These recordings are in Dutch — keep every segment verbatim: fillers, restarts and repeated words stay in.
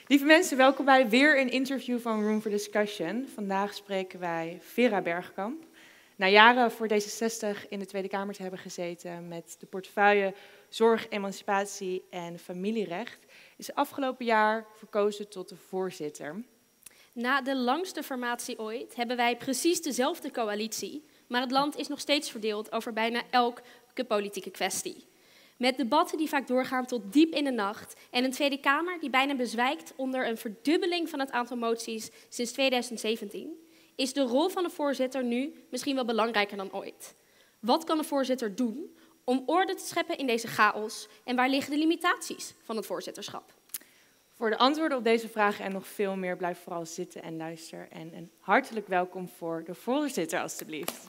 Lieve mensen, welkom bij weer een interview van Room for Discussion. Vandaag spreken wij Vera Bergkamp. Na jaren voor D zesenzestig in de Tweede Kamer te hebben gezeten met de portefeuille Zorg, Emancipatie en Familierecht, is ze afgelopen jaar verkozen tot de voorzitter. Na de langste formatie ooit hebben wij precies dezelfde coalitie, maar het land is nog steeds verdeeld over bijna elke politieke kwestie. Met debatten die vaak doorgaan tot diep in de nacht en een Tweede Kamer die bijna bezwijkt onder een verdubbeling van het aantal moties sinds tweeduizend zeventien, is de rol van de voorzitter nu misschien wel belangrijker dan ooit. Wat kan de voorzitter doen om orde te scheppen in deze chaos en waar liggen de limitaties van het voorzitterschap? Voor de antwoorden op deze vragen en nog veel meer, blijf vooral zitten en luister. En een hartelijk welkom voor de voorzitter, alstublieft.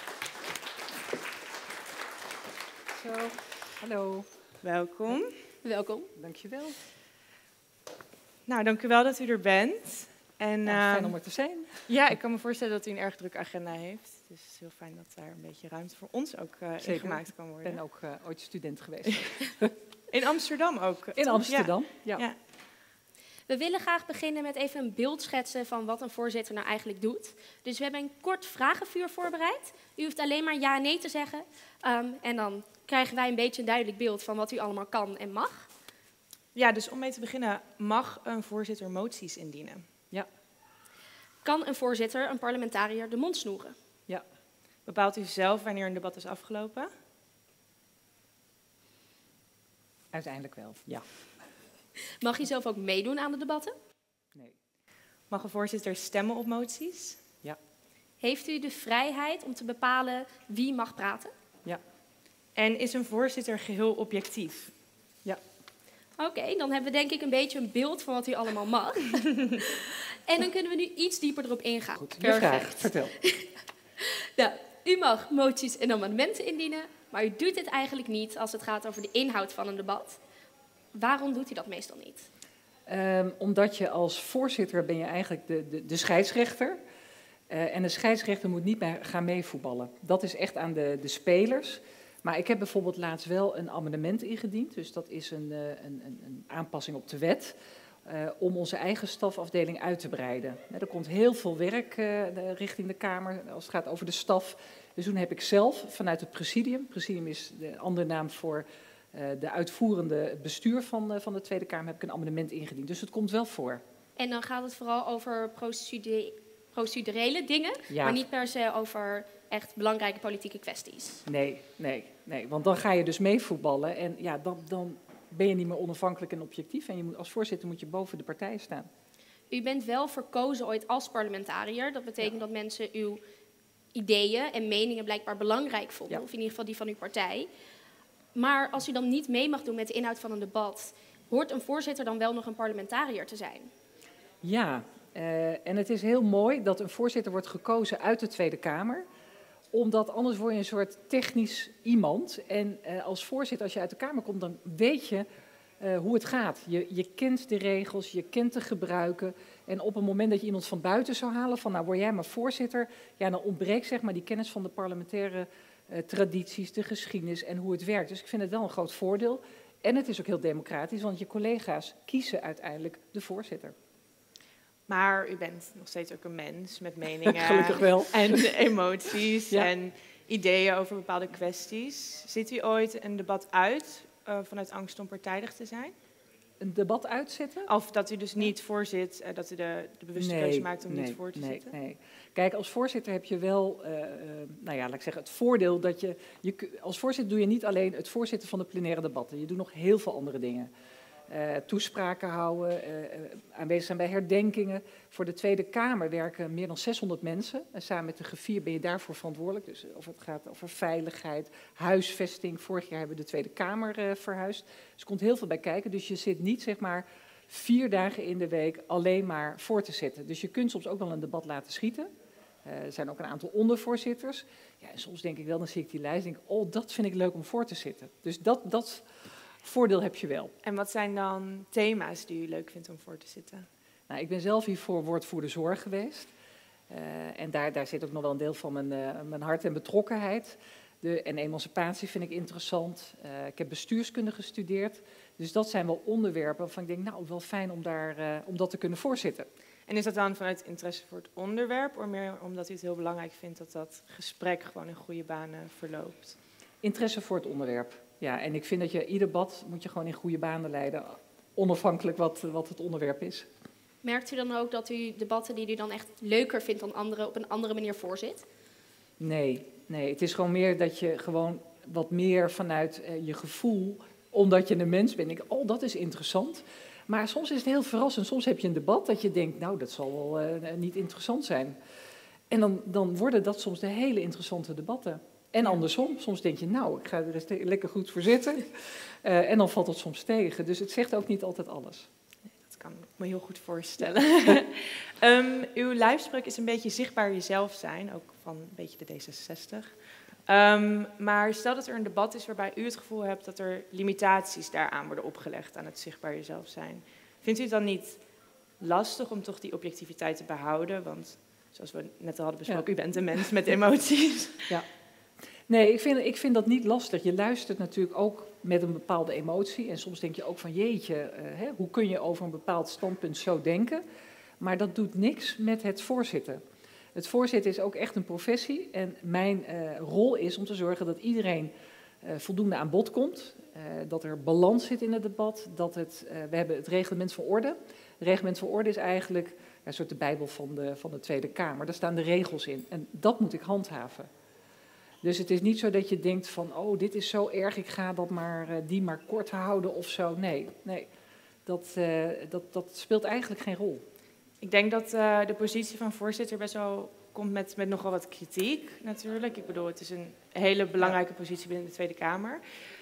Zo, hallo. Welkom. Welkom. Dankjewel. Nou, dank u wel dat u er bent. En, Ja, fijn uh, om er te zijn. Ja, ik kan me voorstellen dat u een erg drukke agenda heeft. Dus het is heel fijn dat daar een beetje ruimte voor ons ook uh, in gemaakt kan worden. Ik ben ook uh, ooit student geweest. In Amsterdam ook? In Amsterdam, ja. ja. ja. We willen graag beginnen met even een beeld schetsen van wat een voorzitter nou eigenlijk doet. Dus we hebben een kort vragenvuur voorbereid. U hoeft alleen maar ja en nee te zeggen. Um, en dan krijgen wij een beetje een duidelijk beeld van wat u allemaal kan en mag. Ja, dus om mee te beginnen, mag een voorzitter moties indienen? Ja. Kan een voorzitter een parlementariër de mond snoeren? Ja. Bepaalt u zelf wanneer een debat is afgelopen? Uiteindelijk wel, ja. Mag u zelf ook meedoen aan de debatten? Nee. Mag een voorzitter stemmen op moties? Ja. Heeft u de vrijheid om te bepalen wie mag praten? Ja. En is een voorzitter geheel objectief? Ja. Oké, okay, dan hebben we denk ik een beetje een beeld van wat u allemaal mag. En dan kunnen we nu iets dieper erop ingaan. Goed, je vraag, vertel. Nou, u mag moties en amendementen indienen, maar u doet dit eigenlijk niet als het gaat over de inhoud van een debat. Waarom doet u dat meestal niet? Um, omdat je als voorzitter ben je eigenlijk de, de, de scheidsrechter. Uh, en de scheidsrechter moet niet meer gaan meevoetballen. Dat is echt aan de, de spelers. Maar ik heb bijvoorbeeld laatst wel een amendement ingediend. Dus dat is een, uh, een, een aanpassing op de wet. Uh, om onze eigen stafafdeling uit te breiden. Uh, er komt heel veel werk uh, de, richting de Kamer als het gaat over de staf. Dus toen heb ik zelf vanuit het presidium. Presidium is de andere naam voor uh, de uitvoerende bestuur van, uh, van de Tweede Kamer. Heb ik een amendement ingediend. Dus het komt wel voor. En dan gaat het vooral over procedure, procedurele dingen. Ja. Maar niet per se over echt belangrijke politieke kwesties. Nee, nee, nee. Want dan ga je dus meevoetballen. En ja, dan... dan ben je niet meer onafhankelijk en objectief. En je moet, als voorzitter moet je boven de partijen staan. U bent wel verkozen ooit als parlementariër. Dat betekent ja. dat mensen uw ideeën en meningen blijkbaar belangrijk vonden. Ja. Of in ieder geval die van uw partij. Maar als u dan niet mee mag doen met de inhoud van een debat, hoort een voorzitter dan wel nog een parlementariër te zijn? Ja, uh, en het is heel mooi dat een voorzitter wordt gekozen uit de Tweede Kamer. Omdat anders word je een soort technisch iemand. En uh, als voorzitter, als je uit de Kamer komt, dan weet je uh, hoe het gaat. Je, je kent de regels, je kent de gebruiken. En op het moment dat je iemand van buiten zou halen, van nou word jij maar voorzitter, ja, dan ontbreekt zeg maar die kennis van de parlementaire uh, tradities, de geschiedenis en hoe het werkt. Dus ik vind het wel een groot voordeel. En het is ook heel democratisch, want je collega's kiezen uiteindelijk de voorzitter. Maar u bent nog steeds ook een mens met meningen. Gelukkig wel. En emoties ja. en ideeën over bepaalde kwesties. Zit u ooit een debat uit uh, vanuit angst om partijdig te zijn? Een debat uitzetten? Of dat u dus niet voorzit, uh, dat u de, de bewuste nee, keuze maakt om nee, niet voor te nee, zitten? Nee. Kijk, als voorzitter heb je wel, uh, uh, nou ja, laat ik zeggen, het voordeel dat je, je... Als voorzitter doe je niet alleen het voorzitten van de plenaire debatten. Je doet nog heel veel andere dingen. Uh, toespraken houden, uh, uh, aanwezig zijn bij herdenkingen. Voor de Tweede Kamer werken meer dan zeshonderd mensen. En samen met de griffier ben je daarvoor verantwoordelijk. Dus of het gaat over veiligheid, huisvesting. Vorig jaar hebben we de Tweede Kamer uh, verhuisd. Dus er komt heel veel bij kijken. Dus je zit niet, zeg maar, vier dagen in de week alleen maar voor te zitten. Dus je kunt soms ook wel een debat laten schieten. Uh, er zijn ook een aantal ondervoorzitters. Ja, en soms denk ik wel, dan zie ik die lijst en denk ik, oh, dat vind ik leuk om voor te zitten. Dus dat... dat voordeel heb je wel. En wat zijn dan thema's die u leuk vindt om voor te zitten? Nou, ik ben zelf hiervoor woordvoerder zorg geweest. Uh, en daar, daar zit ook nog wel een deel van mijn, uh, mijn hart en betrokkenheid. De, en emancipatie vind ik interessant. Uh, ik heb bestuurskunde gestudeerd. Dus dat zijn wel onderwerpen waarvan ik denk, nou, wel fijn om, daar, uh, om dat te kunnen voorzitten. En is dat dan vanuit interesse voor het onderwerp, of meer omdat u het heel belangrijk vindt dat dat gesprek gewoon in goede banen verloopt? Interesse voor het onderwerp, ja. En ik vind dat je ieder debat moet je gewoon in goede banen leiden, onafhankelijk wat, wat het onderwerp is. Merkt u dan ook dat u debatten die u dan echt leuker vindt dan anderen op een andere manier voorzit? Nee, nee, het is gewoon meer dat je gewoon wat meer vanuit uh, je gevoel, omdat je een mens bent, denk ik, oh, dat is interessant. Maar soms is het heel verrassend. Soms heb je een debat dat je denkt, nou, dat zal wel uh, niet interessant zijn. En dan, dan worden dat soms de hele interessante debatten. En andersom, soms denk je, nou, ik ga er eens lekker goed voor zitten. Uh, en dan valt het soms tegen. Dus het zegt ook niet altijd alles. Dat kan ik me heel goed voorstellen. um, uw lijfspreuk is een beetje zichtbaar jezelf zijn, ook van een beetje de D zesenzestig. Um, maar stel dat er een debat is waarbij u het gevoel hebt dat er limitaties daaraan worden opgelegd aan het zichtbaar jezelf zijn. Vindt u het dan niet lastig om toch die objectiviteit te behouden? Want zoals we net al hadden besproken, ja. U bent een mens met emoties. Ja. Nee, ik vind, ik vind dat niet lastig. Je luistert natuurlijk ook met een bepaalde emotie. En soms denk je ook van jeetje, uh, hè, hoe kun je over een bepaald standpunt zo denken? Maar dat doet niks met het voorzitten. Het voorzitten is ook echt een professie en mijn uh, rol is om te zorgen dat iedereen uh, voldoende aan bod komt. Uh, dat er balans zit in het debat. Dat het, uh, we hebben het reglement van orde. Het reglement van orde is eigenlijk ja, een soort de Bijbel van de, van de Tweede Kamer. Daar staan de regels in en dat moet ik handhaven. Dus het is niet zo dat je denkt van, oh, dit is zo erg, ik ga dat maar, uh, die maar kort houden of zo. Nee, nee. Dat, uh, dat, dat speelt eigenlijk geen rol. Ik denk dat uh, de positie van voorzitter best wel komt met, met nogal wat kritiek natuurlijk. Ik bedoel, het is een hele belangrijke positie binnen de Tweede Kamer.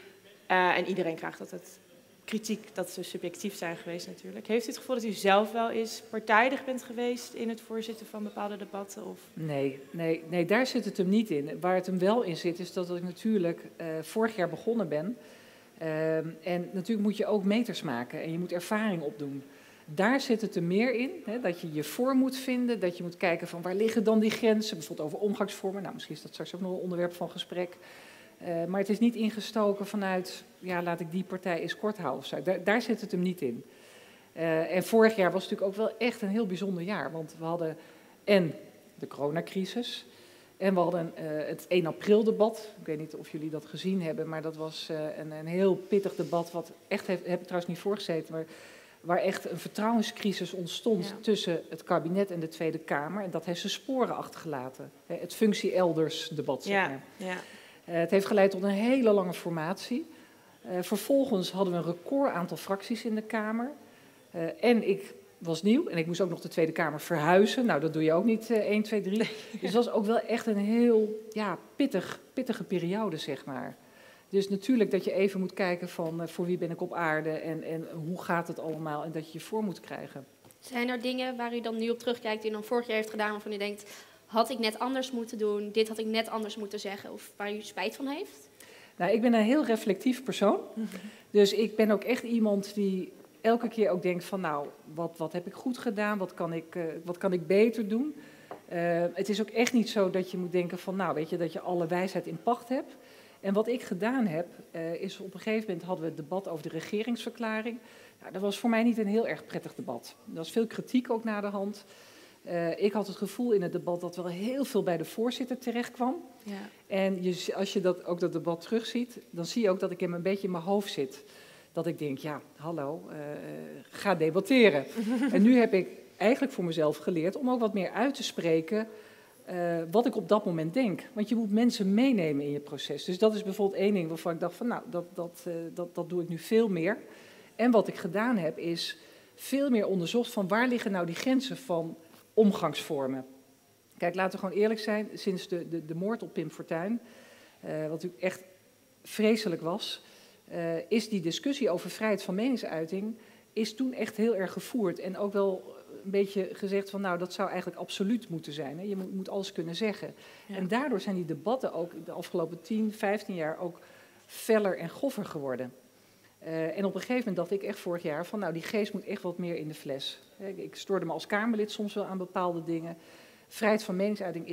Uh, en iedereen krijgt altijd kritiek dat ze subjectief zijn geweest natuurlijk. Heeft u het gevoel dat u zelf wel eens partijdig bent geweest in het voorzitten van bepaalde debatten? Of? Nee, nee, nee, daar zit het hem niet in. Waar het hem wel in zit is dat ik natuurlijk uh, vorig jaar begonnen ben. Uh, en natuurlijk moet je ook meters maken en je moet ervaring opdoen. Daar zit het er meer in, hè, dat je je voor moet vinden, dat je moet kijken van waar liggen dan die grenzen, bijvoorbeeld over omgangsvormen. Nou, misschien is dat straks ook nog een onderwerp van gesprek. Uh, maar het is niet ingestoken vanuit, ja, laat ik die partij eens kort houden of zo. Daar, daar zit het hem niet in. Uh, en vorig jaar was natuurlijk ook wel echt een heel bijzonder jaar, want we hadden en de coronacrisis en we hadden uh, het één april debat. Ik weet niet of jullie dat gezien hebben, maar dat was uh, een, een heel pittig debat, wat echt, heb, heb ik trouwens niet voorgezeten, maar waar echt een vertrouwenscrisis ontstond ja. tussen het kabinet en de Tweede Kamer. En dat heeft zijn sporen achtergelaten. Het functie elders debat, zeg maar. Ja, ja. Uh, het heeft geleid tot een hele lange formatie. Uh, vervolgens hadden we een record aantal fracties in de Kamer. Uh, en ik was nieuw en ik moest ook nog de Tweede Kamer verhuizen. Nou, dat doe je ook niet uh, één, twee, drie. Dus dat was ook wel echt een heel ja, pittig, pittige periode, zeg maar. Dus natuurlijk dat je even moet kijken van uh, voor wie ben ik op aarde en, en hoe gaat het allemaal en dat je je voor moet krijgen. Zijn er dingen waar u dan nu op terugkijkt die u dan vorig jaar heeft gedaan waarvan u denkt, had ik net anders moeten doen, dit had ik net anders moeten zeggen of waar u spijt van heeft? Nou, ik ben een heel reflectief persoon. Mm-hmm. Dus ik ben ook echt iemand die elke keer ook denkt van nou, wat, wat heb ik goed gedaan, wat kan ik, uh, wat kan ik beter doen? Uh, het is ook echt niet zo dat je moet denken van nou, weet je, dat je alle wijsheid in pacht hebt. En wat ik gedaan heb, uh, is op een gegeven moment hadden we het debat over de regeringsverklaring. Nou, dat was voor mij niet een heel erg prettig debat. Er was veel kritiek ook na de hand. Uh, ik had het gevoel in het debat dat wel heel veel bij de voorzitter terecht kwam. Ja. En je, als je dat, ook dat debat terugziet, dan zie je ook dat ik hem een beetje in mijn hoofd zit. Dat ik denk, ja, hallo, uh, ga debatteren. En nu heb ik eigenlijk voor mezelf geleerd om ook wat meer uit te spreken Uh, wat ik op dat moment denk. Want je moet mensen meenemen in je proces. Dus dat is bijvoorbeeld één ding waarvan ik dacht van nou, dat, dat, uh, dat, dat doe ik nu veel meer. En wat ik gedaan heb is veel meer onderzocht van waar liggen nou die grenzen van omgangsvormen. Kijk, laten we gewoon eerlijk zijn, sinds de, de, de moord op Pim Fortuyn, uh, wat natuurlijk echt vreselijk was, uh, is die discussie over vrijheid van meningsuiting is toen echt heel erg gevoerd en ook wel een beetje gezegd van nou, dat zou eigenlijk absoluut moeten zijn. Hè? Je moet, moet alles kunnen zeggen. Ja. En daardoor zijn die debatten ook de afgelopen tien, vijftien jaar ook feller en groffer geworden. Uh, en op een gegeven moment dacht ik echt vorig jaar van nou, die geest moet echt wat meer in de fles. Ik stoorde me als Kamerlid soms wel aan bepaalde dingen. Vrijheid van meningsuiting is een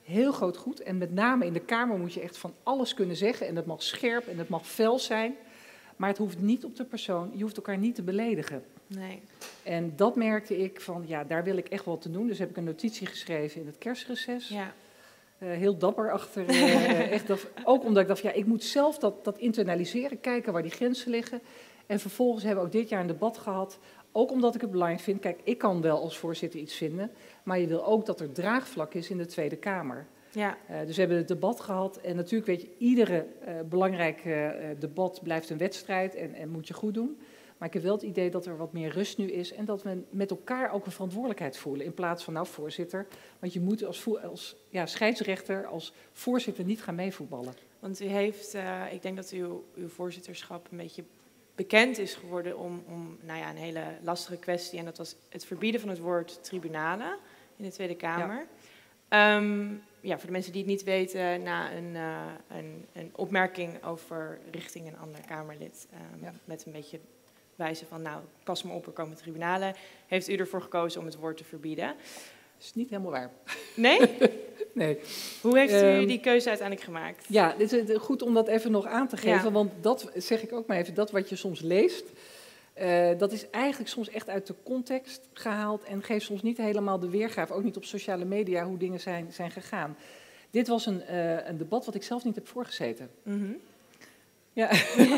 heel groot goed. En met name in de Kamer moet je echt van alles kunnen zeggen. En dat mag scherp en dat mag fel zijn. Maar het hoeft niet op de persoon. Je hoeft elkaar niet te beledigen. Nee. En dat merkte ik van, ja, daar wil ik echt wat te doen. Dus heb ik een notitie geschreven in het kerstreces. Ja. Uh, heel dapper achter. Uh, echt dat, ook omdat ik dacht, ja, ik moet zelf dat, dat internaliseren. Kijken waar die grenzen liggen. En vervolgens hebben we ook dit jaar een debat gehad. Ook omdat ik het belangrijk vind. Kijk, ik kan wel als voorzitter iets vinden. Maar je wil ook dat er draagvlak is in de Tweede Kamer. Ja. Uh, dus we hebben het debat gehad. En natuurlijk weet je, iedere uh, belangrijk uh, debat blijft een wedstrijd. En, en moet je goed doen. Maar ik heb wel het idee dat er wat meer rust nu is. En dat we met elkaar ook een verantwoordelijkheid voelen. In plaats van, nou voorzitter. Want je moet als, als ja, scheidsrechter, als voorzitter niet gaan meevoetballen. Want u heeft, uh, ik denk dat uw, uw voorzitterschap een beetje bekend is geworden om, om nou ja, een hele lastige kwestie. En dat was het verbieden van het woord tribunalen in de Tweede Kamer. Ja. Um, ja, voor de mensen die het niet weten, na een, uh, een, een opmerking over richting een ander Kamerlid. Um, ja. Met een beetje wijzen van, nou, pas maar op, er komen tribunalen. Heeft u ervoor gekozen om het woord te verbieden? Dat is niet helemaal waar. Nee? Nee. Hoe heeft u um, die keuze uiteindelijk gemaakt? Ja, dit is goed om dat even nog aan te geven. Ja. Want dat zeg ik ook maar even, dat wat je soms leest, uh, dat is eigenlijk soms echt uit de context gehaald en geeft soms niet helemaal de weergave, ook niet op sociale media, hoe dingen zijn, zijn gegaan. Dit was een, uh, een debat wat ik zelf niet heb voorgezeten. Mm-hmm. Ja.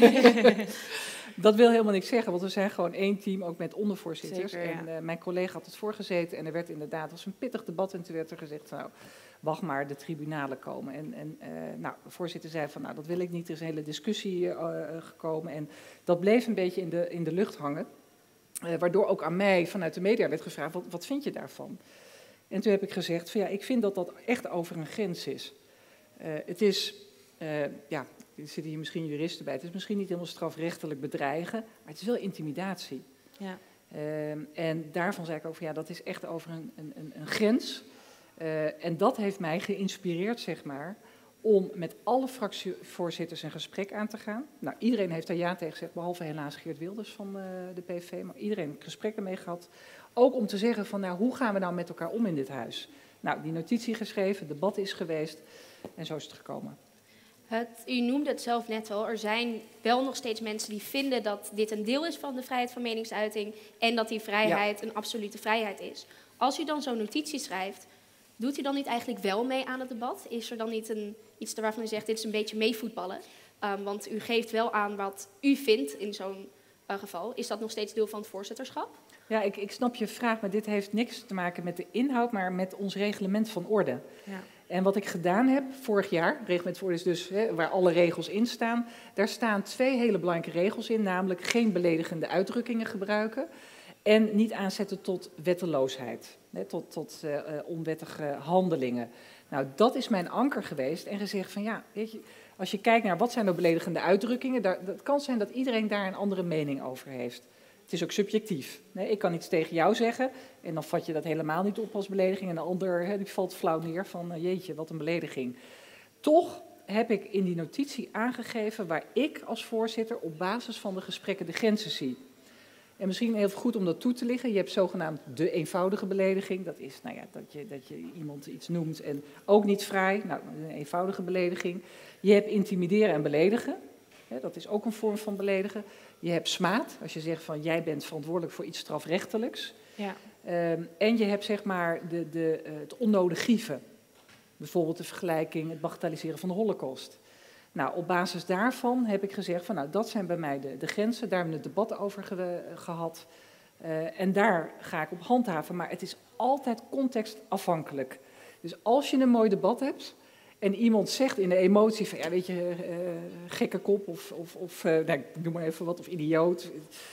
Dat wil helemaal niks zeggen, want we zijn gewoon één team, ook met ondervoorzitters. Zeker, ja. En uh, mijn collega had het voorgezeten en er werd inderdaad, was een pittig debat en toen werd er gezegd, nou, wacht maar, de tribunalen komen. En, en uh, nou, de voorzitter zei van, nou, dat wil ik niet, er is een hele discussie uh, gekomen. En dat bleef een beetje in de, in de lucht hangen, uh, waardoor ook aan mij vanuit de media werd gevraagd, wat, wat vind je daarvan? En toen heb ik gezegd, van ja, ik vind dat dat echt over een grens is. Uh, het is, uh, ja... Er zitten hier misschien juristen bij. Het is misschien niet helemaal strafrechtelijk bedreigen, maar het is wel intimidatie. Ja. Uh, en daarvan zei ik over, ja, dat is echt over een, een, een grens. Uh, en dat heeft mij geïnspireerd, zeg maar, om met alle fractievoorzitters een gesprek aan te gaan. Nou, iedereen heeft daar ja tegen gezegd, behalve helaas Geert Wilders van uh, de P V V, maar iedereen heeft gesprekken mee gehad. Ook om te zeggen van, nou, hoe gaan we nou met elkaar om in dit huis? Nou, die notitie geschreven, debat is geweest en zo is het gekomen. Het, u noemde het zelf net al, er zijn wel nog steeds mensen die vinden dat dit een deel is van de vrijheid van meningsuiting en dat die vrijheid ja. een absolute vrijheid is. Als u dan zo'n notitie schrijft, doet u dan niet eigenlijk wel mee aan het debat? Is er dan niet een, iets waarvan u zegt, dit is een beetje meevoetballen? Um, want u geeft wel aan wat u vindt in zo'n uh, geval. Is dat nog steeds deel van het voorzitterschap? Ja, ik, ik snap je vraag, maar dit heeft niks te maken met de inhoud, maar met ons reglement van orde. Ja. En wat ik gedaan heb vorig jaar, reglement van orde is dus hè, waar alle regels in staan, daar staan twee hele belangrijke regels in, namelijk geen beledigende uitdrukkingen gebruiken en niet aanzetten tot wetteloosheid, hè, tot, tot uh, onwettige handelingen. Nou, dat is mijn anker geweest en gezegd van ja, weet je, als je kijkt naar wat zijn nou beledigende uitdrukkingen, daar, dat kan zijn dat iedereen daar een andere mening over heeft. Het is ook subjectief. Nee, ik kan iets tegen jou zeggen en dan vat je dat helemaal niet op als belediging. En de ander hè, die valt flauw neer van uh, jeetje, wat een belediging. Toch heb ik in die notitie aangegeven waar ik als voorzitter op basis van de gesprekken de grenzen zie. En misschien heel goed om dat toe te lichten. Je hebt zogenaamd de eenvoudige belediging. Dat is nou ja, dat, je, dat je iemand iets noemt en ook niet vrij. Nou, een eenvoudige belediging. Je hebt intimideren en beledigen. Hè, dat is ook een vorm van beledigen. Je hebt smaad, als je zegt van jij bent verantwoordelijk voor iets strafrechtelijks. Ja. Um, en je hebt zeg maar de, de, uh, het onnodig grieven. Bijvoorbeeld de vergelijking, het bagatelliseren van de Holocaust. Nou, op basis daarvan heb ik gezegd van nou, dat zijn bij mij de, de grenzen. Daar hebben we het debat over ge, gehad. Uh, en daar ga ik op handhaven. Maar het is altijd contextafhankelijk. Dus als je een mooi debat hebt en iemand zegt in de emotie van, ja, weet je, uh, gekke kop of, of, of uh, nou, ik noem maar even wat, of idioot.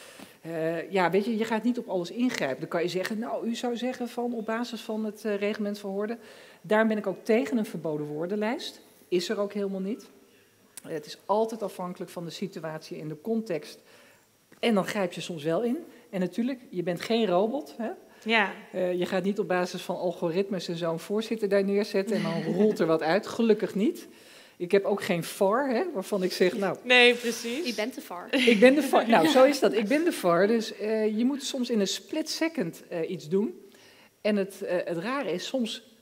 Uh, ja, weet je, je gaat niet op alles ingrijpen. Dan kan je zeggen, nou, u zou zeggen van op basis van het uh, reglement van orde. Daar ben ik ook tegen een verboden woordenlijst. Is er ook helemaal niet. Uh, het is altijd afhankelijk van de situatie en de context. En dan grijp je soms wel in. En natuurlijk, je bent geen robot, hè? Ja. Uh, je gaat niet op basis van algoritmes en zo'n voorzitter daar neerzetten en dan rolt er wat uit. Gelukkig niet. Ik heb ook geen V A R, hè, waarvan ik zeg, nou... Nee, precies. Je bent de V A R. Ik ben de V A R. Nou, zo is dat. Ik ben de V A R. Dus uh, je moet soms in een split second uh, iets doen. En het, uh, het rare is, soms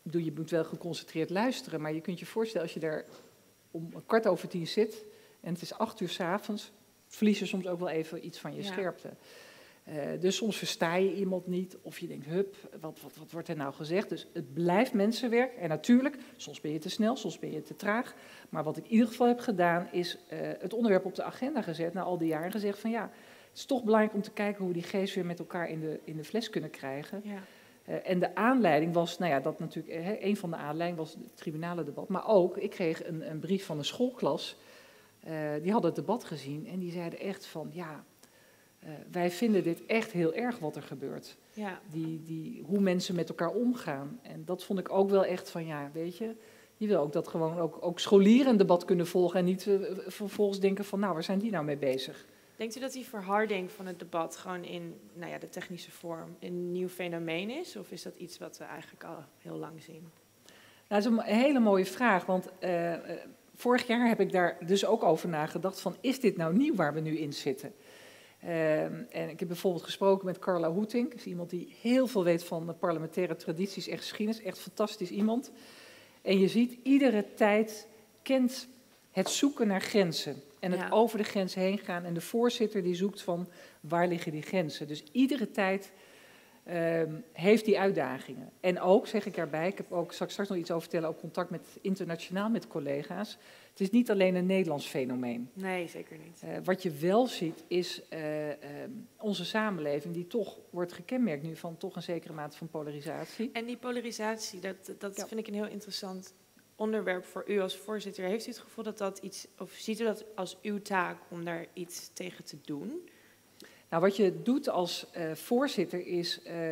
bedoel, je moet wel geconcentreerd luisteren, maar je kunt je voorstellen als je daar om kwart over tien zit en het is acht uur 's avonds, verlies je soms ook wel even iets van je Ja. scherpte. Uh, dus soms versta je iemand niet of je denkt, hup, wat, wat, wat wordt er nou gezegd? Dus het blijft mensenwerk. En natuurlijk, soms ben je te snel, soms ben je te traag. Maar wat ik in ieder geval heb gedaan, is uh, het onderwerp op de agenda gezet, na al die jaren gezegd van ja, het is toch belangrijk om te kijken hoe we die geest weer met elkaar in de, in de fles kunnen krijgen. Ja. Uh, en de aanleiding was, nou ja, dat natuurlijk, uh, een van de aanleidingen was het tribunalendebat. Maar ook, ik kreeg een, een brief van een schoolklas, uh, die hadden het debat gezien en die zeiden echt van ja, Uh, wij vinden dit echt heel erg wat er gebeurt. Ja. Die, die, hoe mensen met elkaar omgaan. En dat vond ik ook wel echt van, ja, weet je, je wil ook dat gewoon ook, ook scholieren een debat kunnen volgen en niet uh, vervolgens denken van, nou, waar zijn die nou mee bezig? Denkt u dat die verharding van het debat gewoon in nou ja, de technische vorm een nieuw fenomeen is? Of is dat iets wat we eigenlijk al heel lang zien? Nou, dat is een hele mooie vraag, want uh, uh, vorig jaar heb ik daar dus ook over nagedacht van, is dit nou nieuw waar we nu in zitten? Uh, en ik heb bijvoorbeeld gesproken met Carla Hoeting, is iemand die heel veel weet van de parlementaire tradities en geschiedenis, echt fantastisch iemand. En je ziet, iedere tijd kent het zoeken naar grenzen en het Ja. over de grenzen heen gaan. En de voorzitter die zoekt van waar liggen die grenzen. Dus iedere tijd uh, heeft die uitdagingen. En ook, zeg ik daarbij, ik heb ook, zal ik straks nog iets over vertellen, ook contact met internationaal met collega's. Het is niet alleen een Nederlands fenomeen. Nee, zeker niet. Uh, wat je wel ziet is uh, uh, onze samenleving die toch wordt gekenmerkt nu van toch een zekere mate van polarisatie. En die polarisatie, dat, dat Ja. vind ik een heel interessant onderwerp voor u als voorzitter. Heeft u het gevoel dat dat iets, of ziet u dat als uw taak om daar iets tegen te doen? Nou, wat je doet als uh, voorzitter is uh,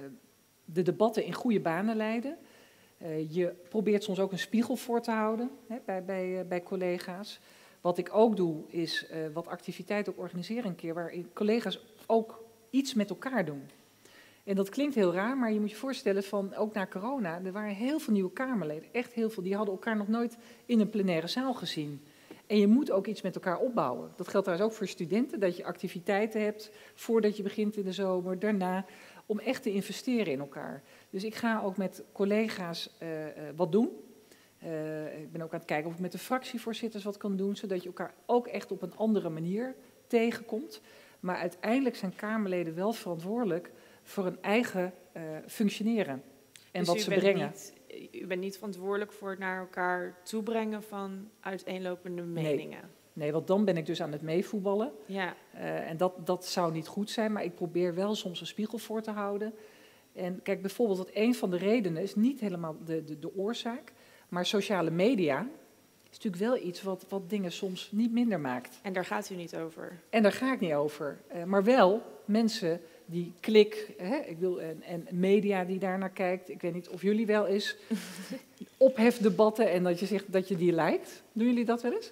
de debatten in goede banen leiden. Uh, je probeert soms ook een spiegel voor te houden hè, bij, bij, uh, bij collega's. Wat ik ook doe is uh, wat activiteiten ook organiseren een keer waarin collega's ook iets met elkaar doen. En dat klinkt heel raar, maar je moet je voorstellen van ook na corona, er waren heel veel nieuwe Kamerleden, echt heel veel, die hadden elkaar nog nooit in een plenaire zaal gezien. En je moet ook iets met elkaar opbouwen. Dat geldt trouwens ook voor studenten, dat je activiteiten hebt voordat je begint in de zomer, daarna, om echt te investeren in elkaar. Dus ik ga ook met collega's uh, uh, wat doen. Uh, ik ben ook aan het kijken of ik met de fractievoorzitters wat kan doen, zodat je elkaar ook echt op een andere manier tegenkomt. Maar uiteindelijk zijn Kamerleden wel verantwoordelijk voor hun eigen uh, functioneren en Dus wat u ze bent brengen. Niet, u bent niet verantwoordelijk voor het naar elkaar toebrengen van uiteenlopende meningen? Nee. Nee, want dan ben ik dus aan het meevoetballen. Ja. Uh, en dat, dat zou niet goed zijn, maar ik probeer wel soms een spiegel voor te houden. En kijk, bijvoorbeeld, dat een van de redenen is niet helemaal de, de, de oorzaak, maar sociale media is natuurlijk wel iets wat, wat dingen soms niet minder maakt. En daar gaat u niet over? En daar ga ik niet over. Uh, maar wel mensen die klik, hè, ik wil, en, en media die daar naar kijkt. Ik weet niet of jullie wel eens ophefdebatten en dat je zegt dat je die lijkt. Doen jullie dat wel eens?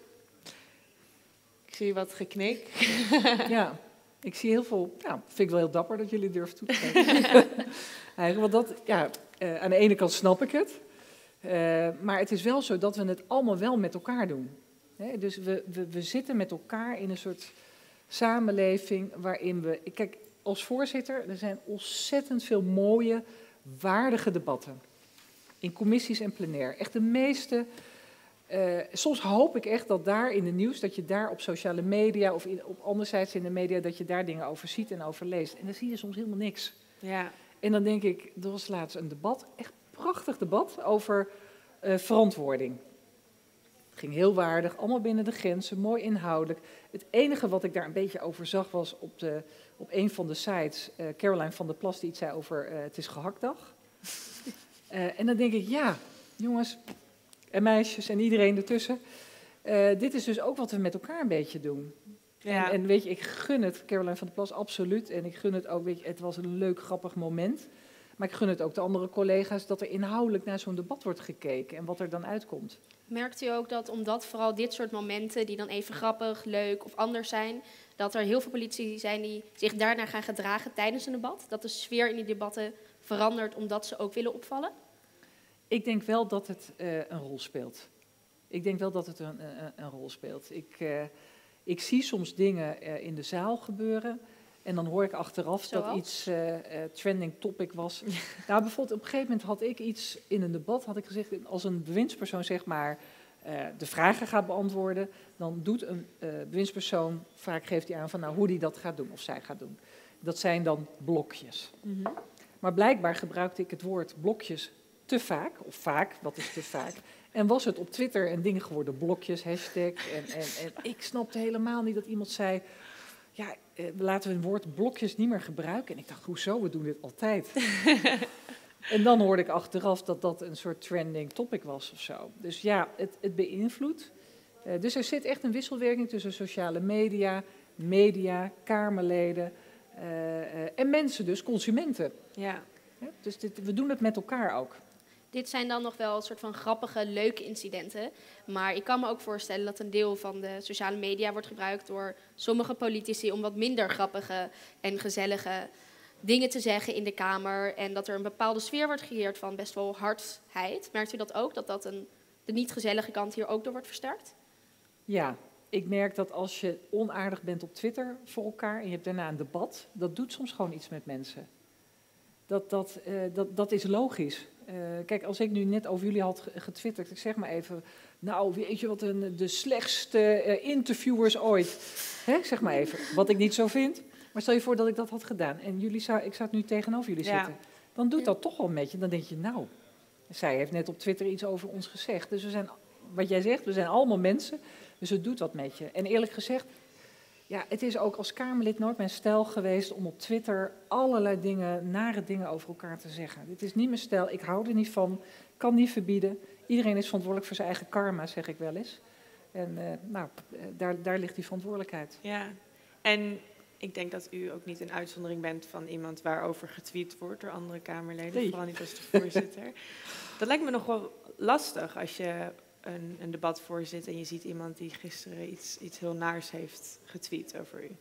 Ik zie wat geknik. Ja, ik zie heel veel, nou, vind ik wel heel dapper dat jullie durven toe te kijken. Eigenlijk, want dat, ja, uh, aan de ene kant snap ik het. Uh, maar het is wel zo dat we het allemaal wel met elkaar doen. Hè? Dus we, we, we zitten met elkaar in een soort samenleving waarin we... Kijk, als voorzitter, er zijn ontzettend veel mooie, waardige debatten. In commissies en plenair. Echt de meeste... Uh, soms hoop ik echt dat daar in de nieuws, dat je daar op sociale media of in, op anderzijds in de media, dat je daar dingen over ziet en over leest. En dan zie je soms helemaal niks. Ja. En dan denk ik, er was laatst een debat, echt een prachtig debat over uh, verantwoording. Het ging heel waardig, allemaal binnen de grenzen, mooi inhoudelijk. Het enige wat ik daar een beetje over zag was op, de, op een van de sites, uh, Caroline van der Plas die iets zei over uh, het is gehaktdag. Uh, en dan denk ik, ja, jongens en meisjes en iedereen ertussen. Uh, dit is dus ook wat we met elkaar een beetje doen. Ja. En, en weet je, ik gun het Caroline van der Plas absoluut. En ik gun het ook, weet je, het was een leuk, grappig moment. Maar ik gun het ook de andere collega's dat er inhoudelijk naar zo'n debat wordt gekeken en wat er dan uitkomt. Merkt u ook dat omdat vooral dit soort momenten, die dan even grappig, leuk of anders zijn, dat er heel veel politici zijn die zich daarnaar gaan gedragen tijdens een debat? Dat de sfeer in die debatten verandert omdat ze ook willen opvallen? Ik denk wel dat het uh, een rol speelt. Ik denk wel dat het een, een, een rol speelt. Ik, uh, ik zie soms dingen uh, in de zaal gebeuren En dan hoor ik achteraf Zoals? dat iets uh, uh, trending topic was. Nou, bijvoorbeeld op een gegeven moment had ik iets in een debat, had ik gezegd, als een bewindspersoon zeg maar uh, de vragen gaat beantwoorden, dan doet een uh, bewindspersoon, vaak geeft hij aan van nou hoe die dat gaat doen of zij gaat doen. Dat zijn dan blokjes. Mm-hmm. Maar blijkbaar gebruikte ik het woord blokjes te vaak, of vaak, wat is te vaak. En was het op Twitter een ding geworden, blokjes, hashtag. En, en, en ik snapte helemaal niet dat iemand zei, ja, eh, laten we het woord blokjes niet meer gebruiken. En ik dacht, hoezo, we doen dit altijd. En dan hoorde ik achteraf dat dat een soort trending topic was of zo. Dus ja, het, het beïnvloedt. Uh, dus er zit echt een wisselwerking tussen sociale media, media, Kamerleden uh, uh, en mensen, dus consumenten. Ja. Ja, dus dit, we doen het met elkaar ook. Dit zijn dan nog wel een soort van grappige, leuke incidenten. Maar ik kan me ook voorstellen dat een deel van de sociale media wordt gebruikt door sommige politici om wat minder grappige en gezellige dingen te zeggen in de Kamer. En dat er een bepaalde sfeer wordt gecreëerd van best wel hardheid. Merkt u dat ook, dat, dat een, de niet gezellige kant hier ook door wordt versterkt? Ja, ik merk dat als je onaardig bent op Twitter voor elkaar en je hebt daarna een debat, dat doet soms gewoon iets met mensen. Dat, dat, uh, dat, dat is logisch. Uh, kijk, als ik nu net over jullie had getwitterd, ik zeg maar even, nou, weet je wat een, de slechtste uh, interviewers ooit. Hè, zeg maar even, wat ik niet zo vind. Maar stel je voor dat ik dat had gedaan en jullie zou, ik zou nu tegenover jullie Ja. zitten. Dan doet Ja. dat toch wel met je. Dan denk je, nou, zij heeft net op Twitter iets over ons gezegd. Dus we zijn, wat jij zegt, we zijn allemaal mensen, dus het doet wat met je. En eerlijk gezegd, ja, het is ook als Kamerlid nooit mijn stijl geweest om op Twitter allerlei dingen, nare dingen over elkaar te zeggen. Dit is niet mijn stijl, ik hou er niet van, kan niet verbieden. Iedereen is verantwoordelijk voor zijn eigen karma, zeg ik wel eens. En uh, nou, daar, daar ligt die verantwoordelijkheid. Ja, en ik denk dat u ook niet een uitzondering bent van iemand waarover getweet wordt door andere Kamerleden, Nee. vooral niet als de voorzitter. Dat lijkt me nog wel lastig als je een, een debat voorzit en je ziet iemand die gisteren iets, iets heel naars heeft getweet over u.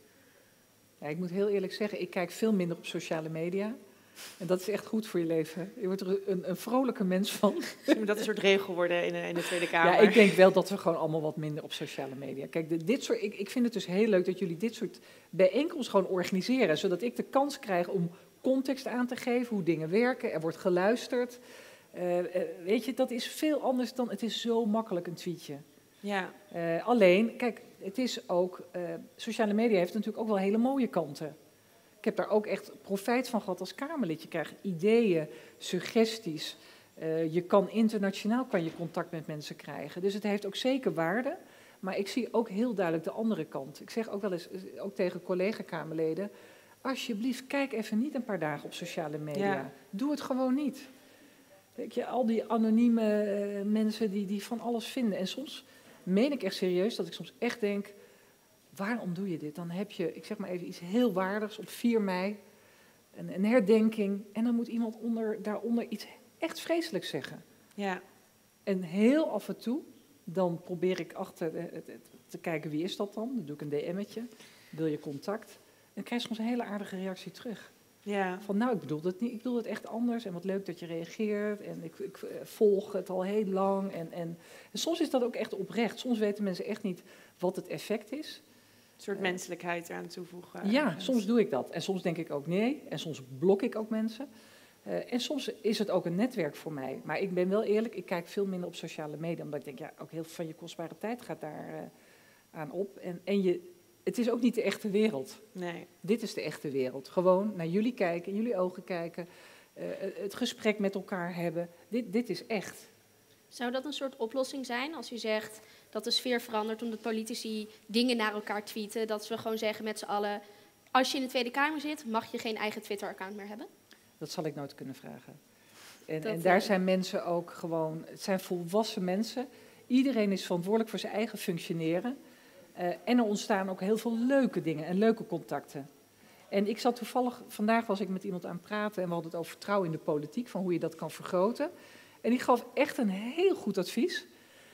Ja, ik moet heel eerlijk zeggen, ik kijk veel minder op sociale media. En dat is echt goed voor je leven. Je wordt er een, een vrolijke mens van. Dus moet dat een soort regel worden in de, in de Tweede Kamer? Ja, ik denk wel dat we gewoon allemaal wat minder op sociale media. Kijk, de, dit soort, ik, ik vind het dus heel leuk dat jullie dit soort bijeenkomsten gewoon organiseren. Zodat ik de kans krijg om context aan te geven, hoe dingen werken. Er wordt geluisterd. Uh, uh, weet je, dat is veel anders dan, het is zo makkelijk een tweetje. Ja. Uh, alleen, kijk, het is ook, uh, sociale media heeft natuurlijk ook wel hele mooie kanten. Ik heb daar ook echt profijt van gehad als Kamerlid. Je krijgt ideeën, suggesties. Uh, je kan internationaal kan je contact met mensen krijgen. Dus het heeft ook zeker waarde. Maar ik zie ook heel duidelijk de andere kant. Ik zeg ook wel eens, ook tegen collega-Kamerleden, alsjeblieft, kijk even niet een paar dagen op sociale media. Ja. Doe het gewoon niet. Weet je, al die anonieme uh, mensen die, die van alles vinden. En soms meen ik echt serieus dat ik soms echt denk, waarom doe je dit? Dan heb je, ik zeg maar even, iets heel waardigs op vier mei, een, een herdenking. En dan moet iemand onder, daaronder iets echt vreselijks zeggen. Ja. En heel af en toe, dan probeer ik achter de, de, de, te kijken wie is dat dan. Dan doe ik een D M'tje, wil je contact. En dan krijg je soms een hele aardige reactie terug. Ja. Van nou, ik bedoel het niet, ik bedoel het echt anders en wat leuk dat je reageert en ik, ik volg het al heel lang. En, en, en soms is dat ook echt oprecht. Soms weten mensen echt niet wat het effect is. Een soort menselijkheid eraan toevoegen. Ja, soms doe ik dat. En soms denk ik ook nee. En soms blok ik ook mensen. Uh, en soms is het ook een netwerk voor mij. Maar ik ben wel eerlijk, ik kijk veel minder op sociale media. Omdat ik denk, ja, ook heel veel van je kostbare tijd gaat daar uh, aan op. En, en je, het is ook niet de echte wereld. Nee. Dit is de echte wereld. Gewoon naar jullie kijken, in jullie ogen kijken. Uh, het gesprek met elkaar hebben. Dit, dit is echt. Zou dat een soort oplossing zijn als u zegt dat de sfeer verandert omdat politici dingen naar elkaar tweeten? Dat we gewoon zeggen met z'n allen, als je in de Tweede Kamer zit, mag je geen eigen Twitter-account meer hebben? Dat zal ik nooit kunnen vragen. En, Dat, en daar uh... zijn mensen ook gewoon, het zijn volwassen mensen. Iedereen is verantwoordelijk voor zijn eigen functioneren. Uh, en er ontstaan ook heel veel leuke dingen en leuke contacten. En ik zat toevallig, vandaag was ik met iemand aan het praten en we hadden het over vertrouwen in de politiek, van hoe je dat kan vergroten. En die gaf echt een heel goed advies.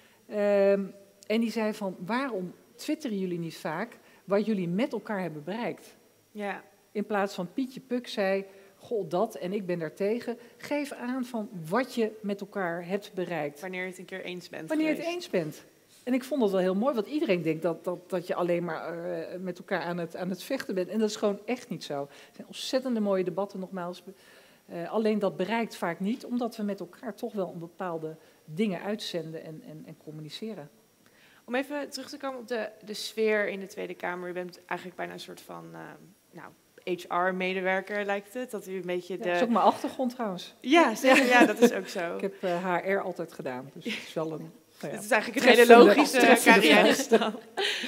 Um, en die zei van, waarom twitteren jullie niet vaak wat jullie met elkaar hebben bereikt? Ja. In plaats van Pietje Puk zei, goh dat en ik ben daartegen. Geef aan van wat je met elkaar hebt bereikt. Wanneer je het een keer eens bent Wanneer je het geweest. eens bent. En ik vond dat wel heel mooi, want iedereen denkt dat, dat, dat je alleen maar uh, met elkaar aan het, aan het vechten bent. En dat is gewoon echt niet zo. Het zijn ontzettende mooie debatten, nogmaals. Uh, alleen dat bereikt vaak niet, omdat we met elkaar toch wel een bepaalde dingen uitzenden en, en, en communiceren. Om even terug te komen op de, de sfeer in de Tweede Kamer. U bent eigenlijk bijna een soort van uh, nou, H R-medewerker, lijkt het. Dat u een beetje de... Ja, dat is ook mijn achtergrond trouwens. Ja, zeker, ja, dat is ook zo. Ik heb uh, H R altijd gedaan, dus het is wel een... Nou ja, het is eigenlijk een hele logische carrière-stap.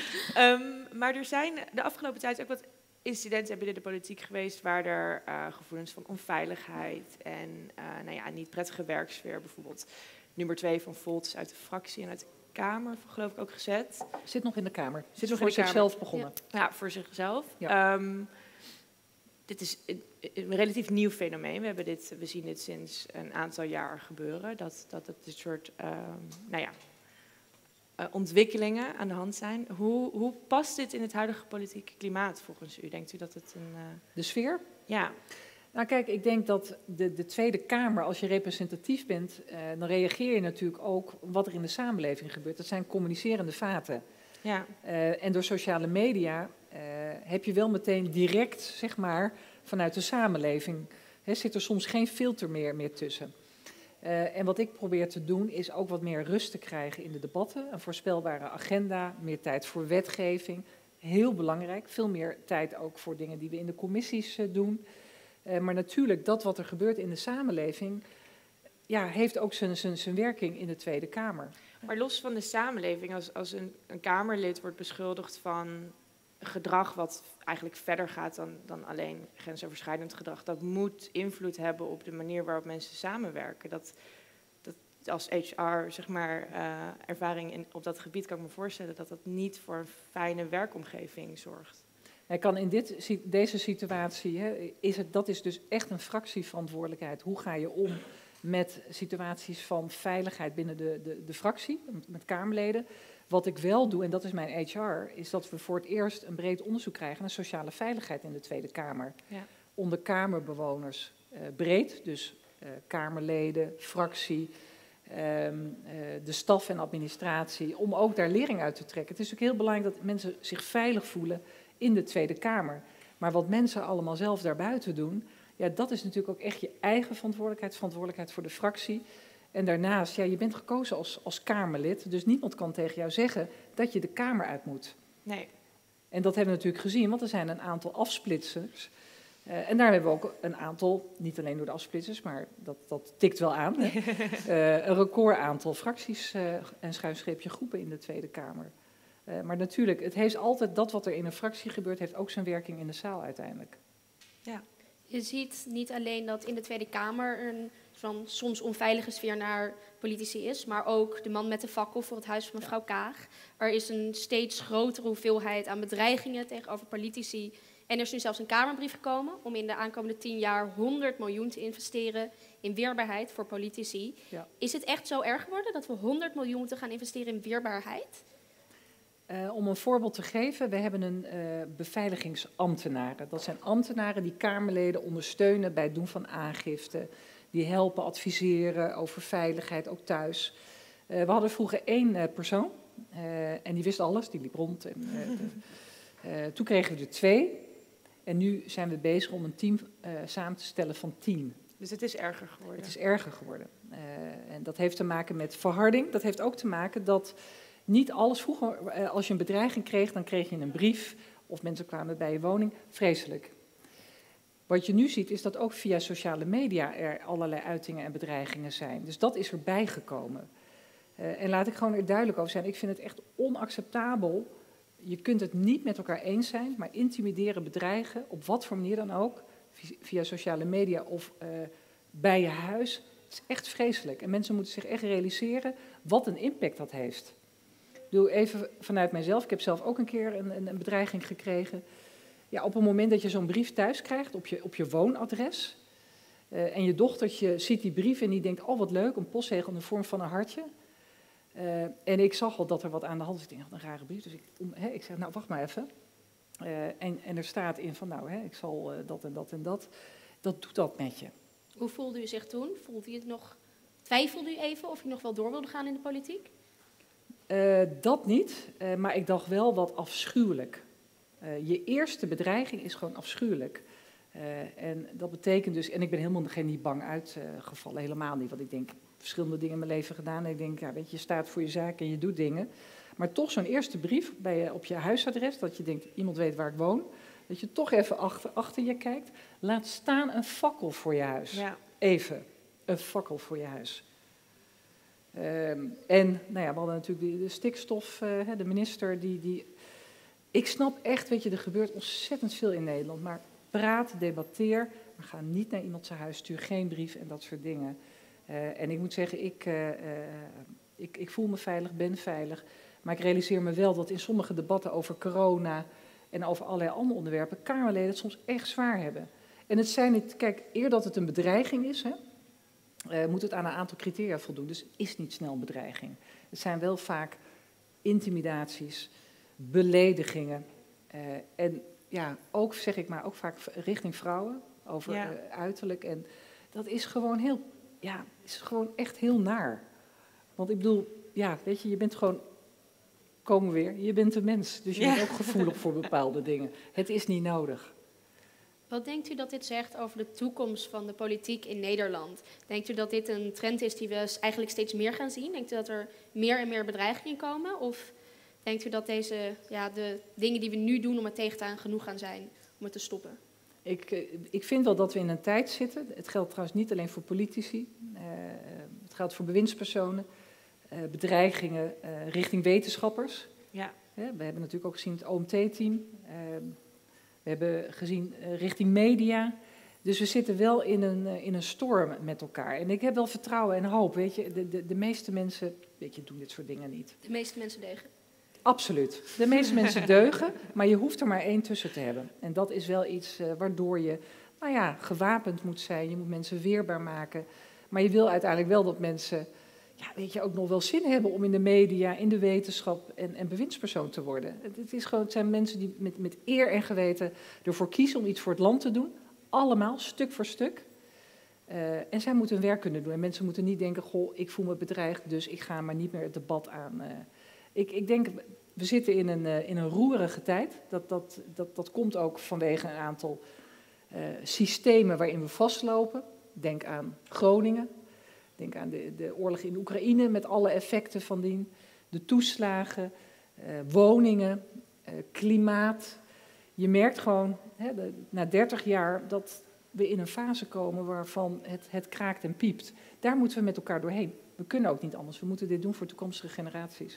um, maar er zijn de afgelopen tijd ook wat incidenten binnen de politiek geweest waar er uh, gevoelens van onveiligheid en uh, nou ja, niet prettige werksfeer, bijvoorbeeld nummer twee van Volt is uit de fractie en uit de Kamer, geloof ik, ook gezet. Zit nog in de Kamer. Zit, Zit nog voor in zichzelf begonnen. Ja, ja, voor zichzelf. Ja. Um, dit is een, een relatief nieuw fenomeen. We, hebben dit, we zien dit sinds een aantal jaar gebeuren. Dat, dat het een soort um, nou ja, uh, ontwikkelingen aan de hand zijn. Hoe, hoe past dit in het huidige politieke klimaat volgens u? Denkt u dat het een... Uh... De sfeer? Ja. Nou kijk, ik denk dat de, de Tweede Kamer, als je representatief bent, uh, dan reageer je natuurlijk ook op wat er in de samenleving gebeurt. Dat zijn communicerende vaten. Ja. Uh, en door sociale media uh, heb je wel meteen direct, zeg maar, vanuit de samenleving, hè, zit er soms geen filter meer, meer tussen. Uh, en wat ik probeer te doen, is ook wat meer rust te krijgen in de debatten. Een voorspelbare agenda, meer tijd voor wetgeving. Heel belangrijk, veel meer tijd ook voor dingen die we in de commissies uh, doen. Uh, maar natuurlijk, dat wat er gebeurt in de samenleving, ja, heeft ook zijn, zijn, zijn werking in de Tweede Kamer. Maar los van de samenleving, als, als een, een Kamerlid wordt beschuldigd van gedrag wat eigenlijk verder gaat dan, dan alleen grensoverschrijdend gedrag, dat moet invloed hebben op de manier waarop mensen samenwerken. Dat, dat als H R, zeg maar, uh, ervaring in, op dat gebied kan ik me voorstellen dat dat niet voor een fijne werkomgeving zorgt. Hij kan in dit, deze situatie, hè, is het, dat is dus echt een fractieverantwoordelijkheid. Hoe ga je om met situaties van veiligheid binnen de, de, de fractie, met Kamerleden? Wat ik wel doe, en dat is mijn H R, is dat we voor het eerst een breed onderzoek krijgen naar sociale veiligheid in de Tweede Kamer. Ja. Onder Kamerbewoners uh, breed, dus uh, Kamerleden, fractie, um, uh, de staf en administratie, om ook daar lering uit te trekken. Het is ook heel belangrijk dat mensen zich veilig voelen in de Tweede Kamer. Maar wat mensen allemaal zelf daarbuiten doen, ja, dat is natuurlijk ook echt je eigen verantwoordelijkheid, verantwoordelijkheid voor de fractie. En daarnaast, ja, je bent gekozen als, als Kamerlid, dus niemand kan tegen jou zeggen dat je de Kamer uit moet. Nee. En dat hebben we natuurlijk gezien, want er zijn een aantal afsplitsers. Uh, en daar hebben we ook een aantal, niet alleen door de afsplitsers, maar dat, dat tikt wel aan, hè? uh, een record aantal fracties uh, en schuinstreepje groepen in de Tweede Kamer. Uh, maar natuurlijk, het heeft altijd dat wat er in een fractie gebeurt, heeft ook zijn werking in de zaal uiteindelijk. Ja. Je ziet niet alleen dat in de Tweede Kamer een van soms onveilige sfeer naar politici is, maar ook de man met de fakkel voor het huis van mevrouw Kaag. Er is een steeds grotere hoeveelheid aan bedreigingen tegenover politici. En er is nu zelfs een Kamerbrief gekomen om in de aankomende tien jaar honderd miljoen te investeren in weerbaarheid voor politici. Ja. Is het echt zo erg geworden dat we honderd miljoen moeten gaan investeren in weerbaarheid? Uh, om een voorbeeld te geven, we hebben een uh, beveiligingsambtenaren. Dat zijn ambtenaren die Kamerleden ondersteunen bij het doen van aangifte. Die helpen adviseren over veiligheid, ook thuis. Uh, we hadden vroeger één uh, persoon uh, en die wist alles, die liep rond. En, uh, de, uh, toen kregen we er twee en nu zijn we bezig om een team uh, samen te stellen van tien. Dus het is erger geworden? Het is erger geworden. Uh, en dat heeft te maken met verharding. Dat heeft ook te maken dat niet alles vroeger, uh, als je een bedreiging kreeg, dan kreeg je een brief of mensen kwamen bij je woning. Vreselijk. Wat je nu ziet is dat ook via sociale media er allerlei uitingen en bedreigingen zijn. Dus dat is erbij gekomen. Uh, en laat ik gewoon er duidelijk over zijn. Ik vind het echt onacceptabel. Je kunt het niet met elkaar eens zijn, maar intimideren, bedreigen, op wat voor manier dan ook, via sociale media of uh, bij je huis, is echt vreselijk. En mensen moeten zich echt realiseren wat een impact dat heeft. Ik doe even vanuit mijzelf. Ik heb zelf ook een keer een, een bedreiging gekregen. Ja, op het moment dat je zo'n brief thuis krijgt op je, op je woonadres uh, en je dochtertje ziet die brief en die denkt, oh wat leuk, een postzegel in de vorm van een hartje. Uh, en ik zag al dat er wat aan de hand is. Ik denk, wat een rare brief. Dus ik, om, hè, ik zeg, nou wacht maar even. Uh, en, en er staat in van, nou, hè, ik zal uh, dat en dat en dat. Dat doet dat met je. Hoe voelde u zich toen? Voelde u het nog, twijfelde u even of u nog wel door wilde gaan in de politiek? Uh, dat niet, uh, maar ik dacht wel wat afschuwelijk. Uh, je eerste bedreiging is gewoon afschuwelijk. Uh, en dat betekent dus, en ik ben helemaal geen niet bang uitgevallen, uh, helemaal niet. Want ik denk, verschillende dingen in mijn leven gedaan. En ik denk, ja, weet je, je staat voor je zaak en je doet dingen. Maar toch zo'n eerste brief bij je, op je huisadres, dat je denkt, iemand weet waar ik woon. Dat je toch even achter, achter je kijkt. Laat staan een fakkel voor je huis. Ja. Even, een fakkel voor je huis. Um, en nou ja, we hadden natuurlijk de, de stikstof, uh, de minister, die, die... Ik snap echt, weet je, er gebeurt ontzettend veel in Nederland. Maar praat, debatteer, maar ga niet naar iemand zijn huis, stuur geen brief en dat soort dingen. Uh, en ik moet zeggen, ik, uh, uh, ik, ik voel me veilig, ben veilig. Maar ik realiseer me wel dat in sommige debatten over corona en over allerlei andere onderwerpen Kamerleden het soms echt zwaar hebben. En het zijn niet, kijk, eer dat het een bedreiging is, hè, uh, moet het aan een aantal criteria voldoen. Dus het is niet snel een bedreiging. Het zijn wel vaak intimidaties, beledigingen. Uh, en ja, ook zeg ik maar, ook vaak richting vrouwen, over ja. uh, uiterlijk. En dat is gewoon heel, ja, is gewoon echt heel naar. Want ik bedoel, ja, weet je, je bent gewoon, komen we weer, je bent een mens. Dus je ja. bent ook gevoelig voor bepaalde dingen. Het is niet nodig. Wat denkt u dat dit zegt over de toekomst van de politiek in Nederland? Denkt u dat dit een trend is die we eigenlijk steeds meer gaan zien? Denkt u dat er meer en meer bedreigingen komen? Of denkt u dat deze, ja, de dingen die we nu doen om het tegen te gaan genoeg gaan zijn om het te stoppen? Ik, ik vind wel dat we in een tijd zitten. Het geldt trouwens niet alleen voor politici. Uh, het geldt voor bewindspersonen. Uh, bedreigingen uh, richting wetenschappers. Ja. Uh, we hebben natuurlijk ook gezien het O M T-team. Uh, we hebben gezien uh, richting media. Dus we zitten wel in een, uh, in een storm met elkaar. En ik heb wel vertrouwen en hoop. Weet je, de, de, de meeste mensen, weet je, doen dit soort dingen niet. De meeste mensen deugen. Absoluut. De meeste mensen deugen, maar je hoeft er maar één tussen te hebben. En dat is wel iets uh, waardoor je, nou ja, gewapend moet zijn. Je moet mensen weerbaar maken. Maar je wil uiteindelijk wel dat mensen, ja, weet je, ook nog wel zin hebben om in de media, in de wetenschap en, en bewindspersoon te worden. Het, het, is gewoon, het zijn mensen die met, met eer en geweten ervoor kiezen om iets voor het land te doen. Allemaal, stuk voor stuk. Uh, en zij moeten hun werk kunnen doen. En mensen moeten niet denken, goh, ik voel me bedreigd, dus ik ga maar niet meer het debat aan. Uh, ik, ik denk, we zitten in een, uh, in een roerige tijd. Dat, dat, dat, dat komt ook vanwege een aantal uh, systemen waarin we vastlopen. Denk aan Groningen. Denk aan de, de oorlog in Oekraïne met alle effecten van dien. De toeslagen, uh, woningen, uh, klimaat. Je merkt gewoon, hè, de, na dertig jaar, dat we in een fase komen waarvan het, het kraakt en piept. Daar moeten we met elkaar doorheen. We kunnen ook niet anders. We moeten dit doen voor toekomstige generaties.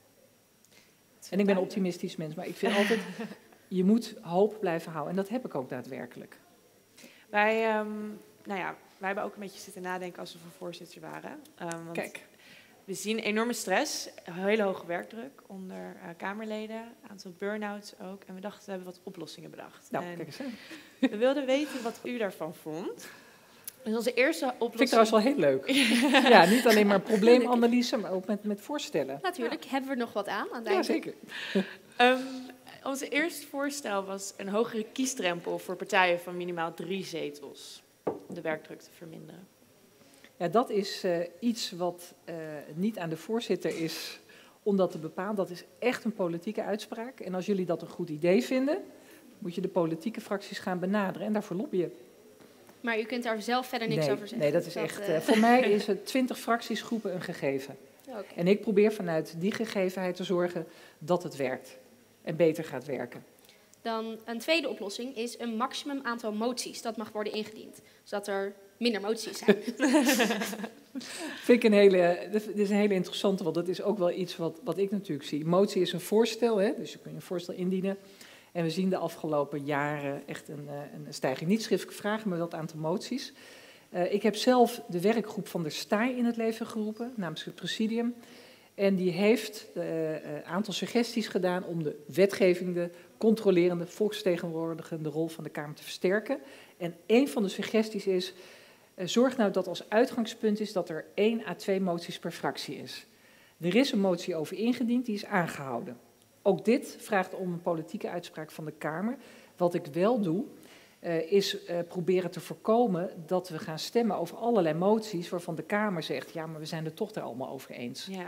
En ik ben een optimistisch mens, maar ik vind altijd, je moet hoop blijven houden. En dat heb ik ook daadwerkelijk. Wij, um, nou ja, wij hebben ook een beetje zitten nadenken als we voor voorzitter waren. Um, want Kijk. We zien enorme stress, een hele hoge werkdruk onder uh, Kamerleden, een aantal burn-outs ook. En we dachten, we hebben wat oplossingen bedacht. Nou, en kijk eens aan. We wilden weten wat u daarvan vond. Dus onze eerste oplossing... Vind ik trouwens wel heel leuk. Ja, niet alleen maar probleemanalyse, maar ook met, met voorstellen. Natuurlijk, ja. Hebben we er nog wat aan aan het Ja, zeker. um, onze eerste voorstel was een hogere kiesdrempel voor partijen van minimaal drie zetels. Om de werkdruk te verminderen. Ja, dat is uh, iets wat uh, niet aan de voorzitter is om dat te bepalen. Dat is echt een politieke uitspraak. En als jullie dat een goed idee vinden, moet je de politieke fracties gaan benaderen en daarvoor lobbyen. Maar u kunt daar zelf verder niks nee, over zeggen. Nee, dat is dat, echt... Uh, voor mij is het twintig fractiesgroepen een gegeven. Okay. En ik probeer vanuit die gegevenheid te zorgen dat het werkt. En beter gaat werken. Dan een tweede oplossing is een maximum aantal moties. Dat mag worden ingediend. Zodat er minder moties zijn. Vind ik een hele, dit is een hele interessante, want dat is ook wel iets wat, wat ik natuurlijk zie. Motie is een voorstel, hè, dus je kunt je een voorstel indienen. En we zien de afgelopen jaren echt een, een stijging. Niet schriftelijke vragen, maar wel het aantal moties. Uh, ik heb zelf de werkgroep van der Staaij in het leven geroepen, namens het presidium. En die heeft een uh, aantal suggesties gedaan om de wetgevende, controlerende, volksvertegenwoordigende rol van de Kamer te versterken. En een van de suggesties is, uh, zorg nou dat als uitgangspunt is dat er één à twee moties per fractie is. Er is een motie over ingediend, die is aangehouden. Ook dit vraagt om een politieke uitspraak van de Kamer. Wat ik wel doe, uh, is uh, proberen te voorkomen dat we gaan stemmen over allerlei moties waarvan de Kamer zegt, ja, maar we zijn het toch er allemaal over eens. Ja.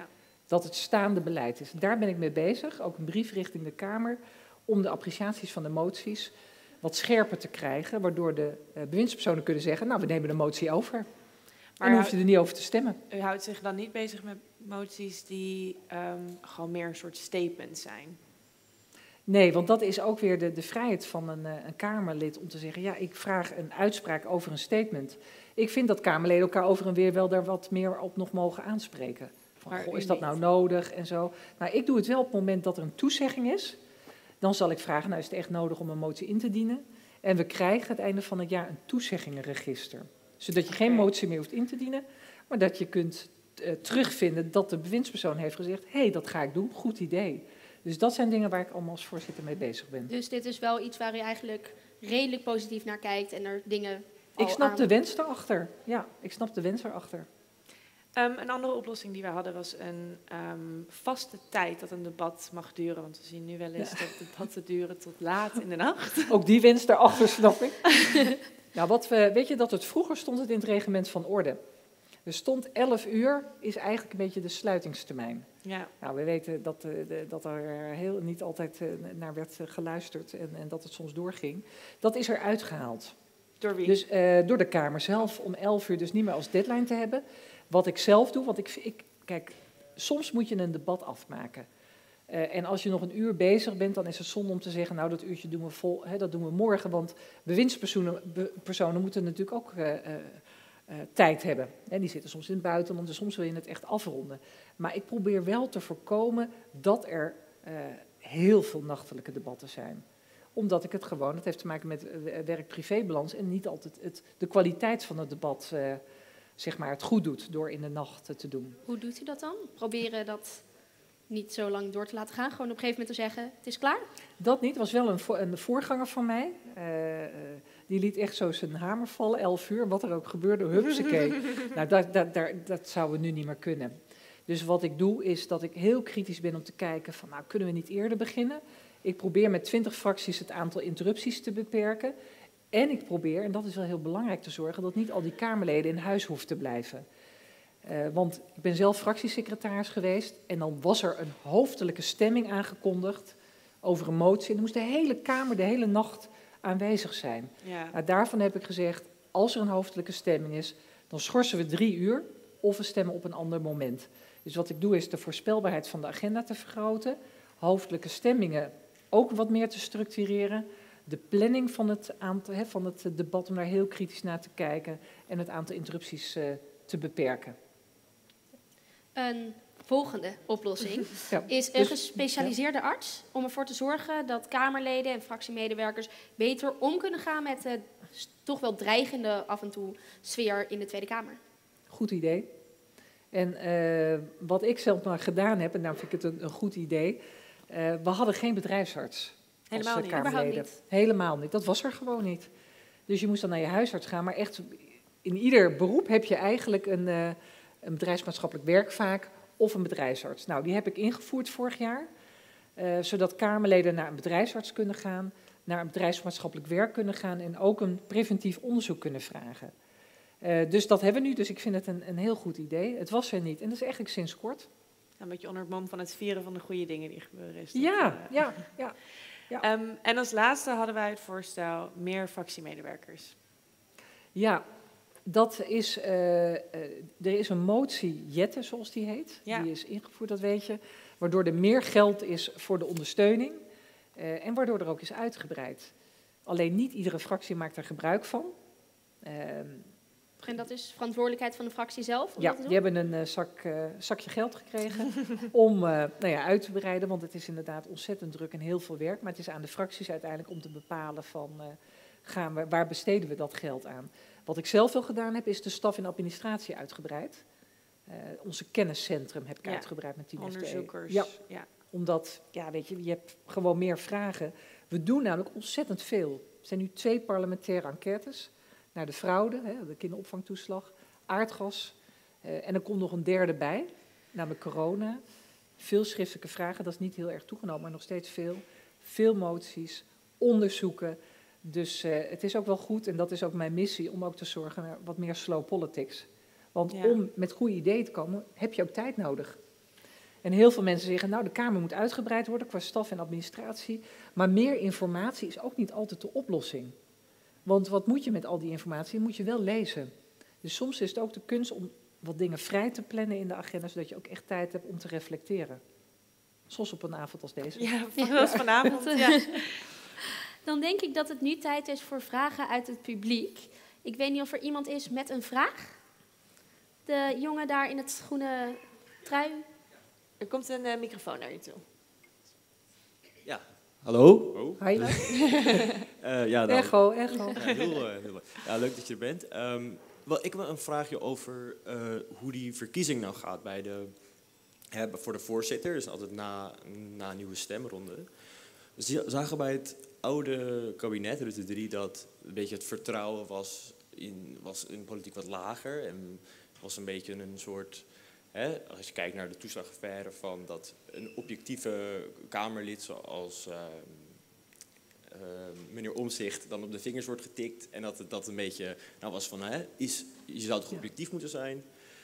dat het staande beleid is. Daar ben ik mee bezig, ook een brief richting de Kamer, om de appreciaties van de moties wat scherper te krijgen, waardoor de uh, bewindspersonen kunnen zeggen, nou, we nemen de motie over. Maar dan hoef je er niet over te stemmen. U houdt zich dan niet bezig met moties die um, gewoon meer een soort statement zijn? Nee, want dat is ook weer de, de vrijheid van een, een Kamerlid om te zeggen, ja, ik vraag een uitspraak over een statement. Ik vind dat Kamerleden elkaar over en weer wel daar wat meer op nog mogen aanspreken. Van, goh, is dat nou nodig en zo. Nou, ik doe het wel op het moment dat er een toezegging is. Dan zal ik vragen, nou is het echt nodig om een motie in te dienen? En we krijgen het einde van het jaar een toezeggingenregister. Zodat je geen motie meer hoeft in te dienen, maar dat je kunt uh, terugvinden dat de bewindspersoon heeft gezegd, hé, hey, dat ga ik doen, goed idee. Dus dat zijn dingen waar ik allemaal als voorzitter mee bezig ben. Dus dit is wel iets waar u eigenlijk redelijk positief naar kijkt en er dingen Ik snap aan... de wens erachter. Ja, ik snap de wens erachter. Um, een andere oplossing die we hadden was een um, vaste tijd dat een debat mag duren. Want we zien nu wel eens ja. dat debatten duren tot laat in de nacht. Ook die wens daarachter snap ik. Nou, wat we, weet je dat het vroeger stond het in het reglement van orde. Er stond elf uur is eigenlijk een beetje de sluitingstermijn. Ja. Nou, we weten dat, uh, de, dat er heel, niet altijd uh, naar werd uh, geluisterd en, en dat het soms doorging. Dat is eruit gehaald. Door wie? Dus uh, door de Kamer zelf, om elf uur dus niet meer als deadline te hebben. Wat ik zelf doe, want ik, ik kijk, soms moet je een debat afmaken. Uh, en als je nog een uur bezig bent, dan is het zonde om te zeggen, nou dat uurtje doen we vol, hè, dat doen we morgen. Want bewindspersonen be, personen moeten natuurlijk ook uh, uh, uh, tijd hebben. En die zitten soms in het buitenland, dus soms wil je het echt afronden. Maar ik probeer wel te voorkomen dat er uh, heel veel nachtelijke debatten zijn. Omdat ik het gewoon, het heeft te maken met uh, werk-privébalans en niet altijd het, de kwaliteit van het debat uh, zeg maar het goed doet door in de nacht uh, te doen. Hoe doet u dat dan? Proberen dat niet zo lang door te laten gaan, gewoon op een gegeven moment te zeggen, het is klaar? Dat niet, was wel een, vo een voorganger van mij. Uh, uh, die liet echt zo zijn hamer vallen, elf uur, wat er ook gebeurde, hupsakee. Nou, dat, dat, dat, dat zouden we nu niet meer kunnen. Dus wat ik doe, is dat ik heel kritisch ben om te kijken van, nou, kunnen we niet eerder beginnen? Ik probeer met twintig fracties het aantal interrupties te beperken. En ik probeer, en dat is wel heel belangrijk, te zorgen dat niet al die Kamerleden in huis hoeven te blijven. Uh, want ik ben zelf fractiesecretaris geweest en dan was er een hoofdelijke stemming aangekondigd over een motie. En dan moest de hele Kamer de hele nacht aanwezig zijn. Ja. Nou, daarvan heb ik gezegd, als er een hoofdelijke stemming is, dan schorsen we drie uur of we stemmen op een ander moment. Dus wat ik doe is de voorspelbaarheid van de agenda te vergroten, hoofdelijke stemmingen ook wat meer te structureren, de planning van het, aantal, he, van het debat om daar heel kritisch naar te kijken en het aantal interrupties uh, te beperken. Een volgende oplossing ja, is een dus, gespecialiseerde ja. arts om ervoor te zorgen dat Kamerleden en fractiemedewerkers beter om kunnen gaan met de toch wel dreigende af en toe sfeer in de Tweede Kamer. Goed idee. En uh, wat ik zelf maar gedaan heb, en daarom vind ik het een, een goed idee, uh, we hadden geen bedrijfsarts. Helemaal niet. Überhaupt niet. Helemaal niet. Dat was er gewoon niet. Dus je moest dan naar je huisarts gaan, maar echt in ieder beroep heb je eigenlijk een, uh, een bedrijfsmaatschappelijk werk vaak of een bedrijfsarts. Nou, die heb ik ingevoerd vorig jaar, uh, zodat Kamerleden naar een bedrijfsarts kunnen gaan, naar een bedrijfsmaatschappelijk werk kunnen gaan en ook een preventief onderzoek kunnen vragen. Uh, dus dat hebben we nu, dus ik vind het een, een heel goed idee. Het was er niet en dat is eigenlijk sinds kort. Een beetje onder het mom van het vieren van de goede dingen die gebeuren. Is dat, ja, uh, ja, ja. ja. Um, en als laatste hadden wij het voorstel meer fractiemedewerkers. Ja, dat is, uh, uh, er is een motie Jette, zoals die heet. Ja. Die is ingevoerd, dat weet je. Waardoor er meer geld is voor de ondersteuning uh, en waardoor er ook is uitgebreid. Alleen niet iedere fractie maakt er gebruik van. Uh, En dat is verantwoordelijkheid van de fractie zelf? Om ja, dat te doen? die hebben een uh, zak, uh, zakje geld gekregen om uh, nou ja, uit te breiden. Want het is inderdaad ontzettend druk en heel veel werk. Maar het is aan de fracties uiteindelijk om te bepalen van uh, gaan we, waar besteden we dat geld aan. Wat ik zelf wel gedaan heb, is de staf in administratie uitgebreid. Uh, onze kenniscentrum heb ik ja. uitgebreid met tien onderzoekers. Ja. ja, omdat, ja, weet je, je hebt gewoon meer vragen. We doen namelijk ontzettend veel. Er zijn nu twee parlementaire enquêtes naar de fraude, hè, de kinderopvangtoeslag, aardgas. Uh, en er komt nog een derde bij, namelijk corona. Veel schriftelijke vragen, dat is niet heel erg toegenomen, maar nog steeds veel. Veel moties, onderzoeken. Dus uh, het is ook wel goed, en dat is ook mijn missie, om ook te zorgen naar wat meer slow politics. Want ja. om met goede ideeën te komen, heb je ook tijd nodig. En heel veel mensen zeggen, nou, de Kamer moet uitgebreid worden qua staf en administratie. Maar meer informatie is ook niet altijd de oplossing. Want wat moet je met al die informatie? Die moet je wel lezen. Dus soms is het ook de kunst om wat dingen vrij te plannen in de agenda, zodat je ook echt tijd hebt om te reflecteren. Zoals op een avond als deze. Ja, zoals vanavond. Ja. Dan denk ik dat het nu tijd is voor vragen uit het publiek. Ik weet niet of er iemand is met een vraag. De jongen daar in het groene trui. Er komt een uh, microfoon naar je toe. Ja, hallo. Oh. Hi. uh, ja, nou, echo, echo. Ja, heel, uh, heel, ja, leuk dat je er bent. Um, wel, ik heb een vraagje over uh, hoe die verkiezing nou gaat bij de, hè, voor de voorzitter. Dus altijd na, na een nieuwe stemronde. Dus die zagen bij het oude kabinet, Rutte drie, dat een beetje het vertrouwen was in, was in politiek wat lager. En was een beetje een soort... Hè, als je kijkt naar de toeslagaffaire, van dat een objectieve Kamerlid zoals uh, uh, meneer Omtzigt dan op de vingers wordt getikt. En dat het dat een beetje nou was van, hè, is, je zou toch objectief moeten zijn.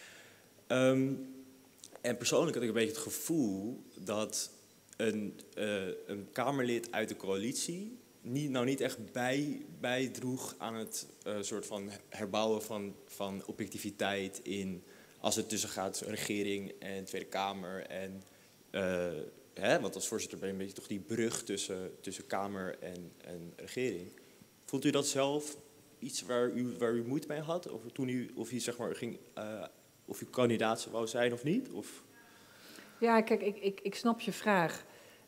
Um, en persoonlijk had ik een beetje het gevoel dat een, uh, een Kamerlid uit de coalitie niet, nou niet echt bij, bijdroeg aan het uh, soort van herbouwen van, van objectiviteit in... Als het tussen gaat regering en Tweede Kamer. En, uh, hè, want als voorzitter ben je een beetje toch die brug tussen, tussen Kamer en, en regering. Vond u dat zelf iets waar u, waar u moeite mee had? Of toen u, of u, zeg maar, ging, uh, of u kandidaat wou zijn of niet? Of? Ja, kijk, ik, ik, ik snap je vraag.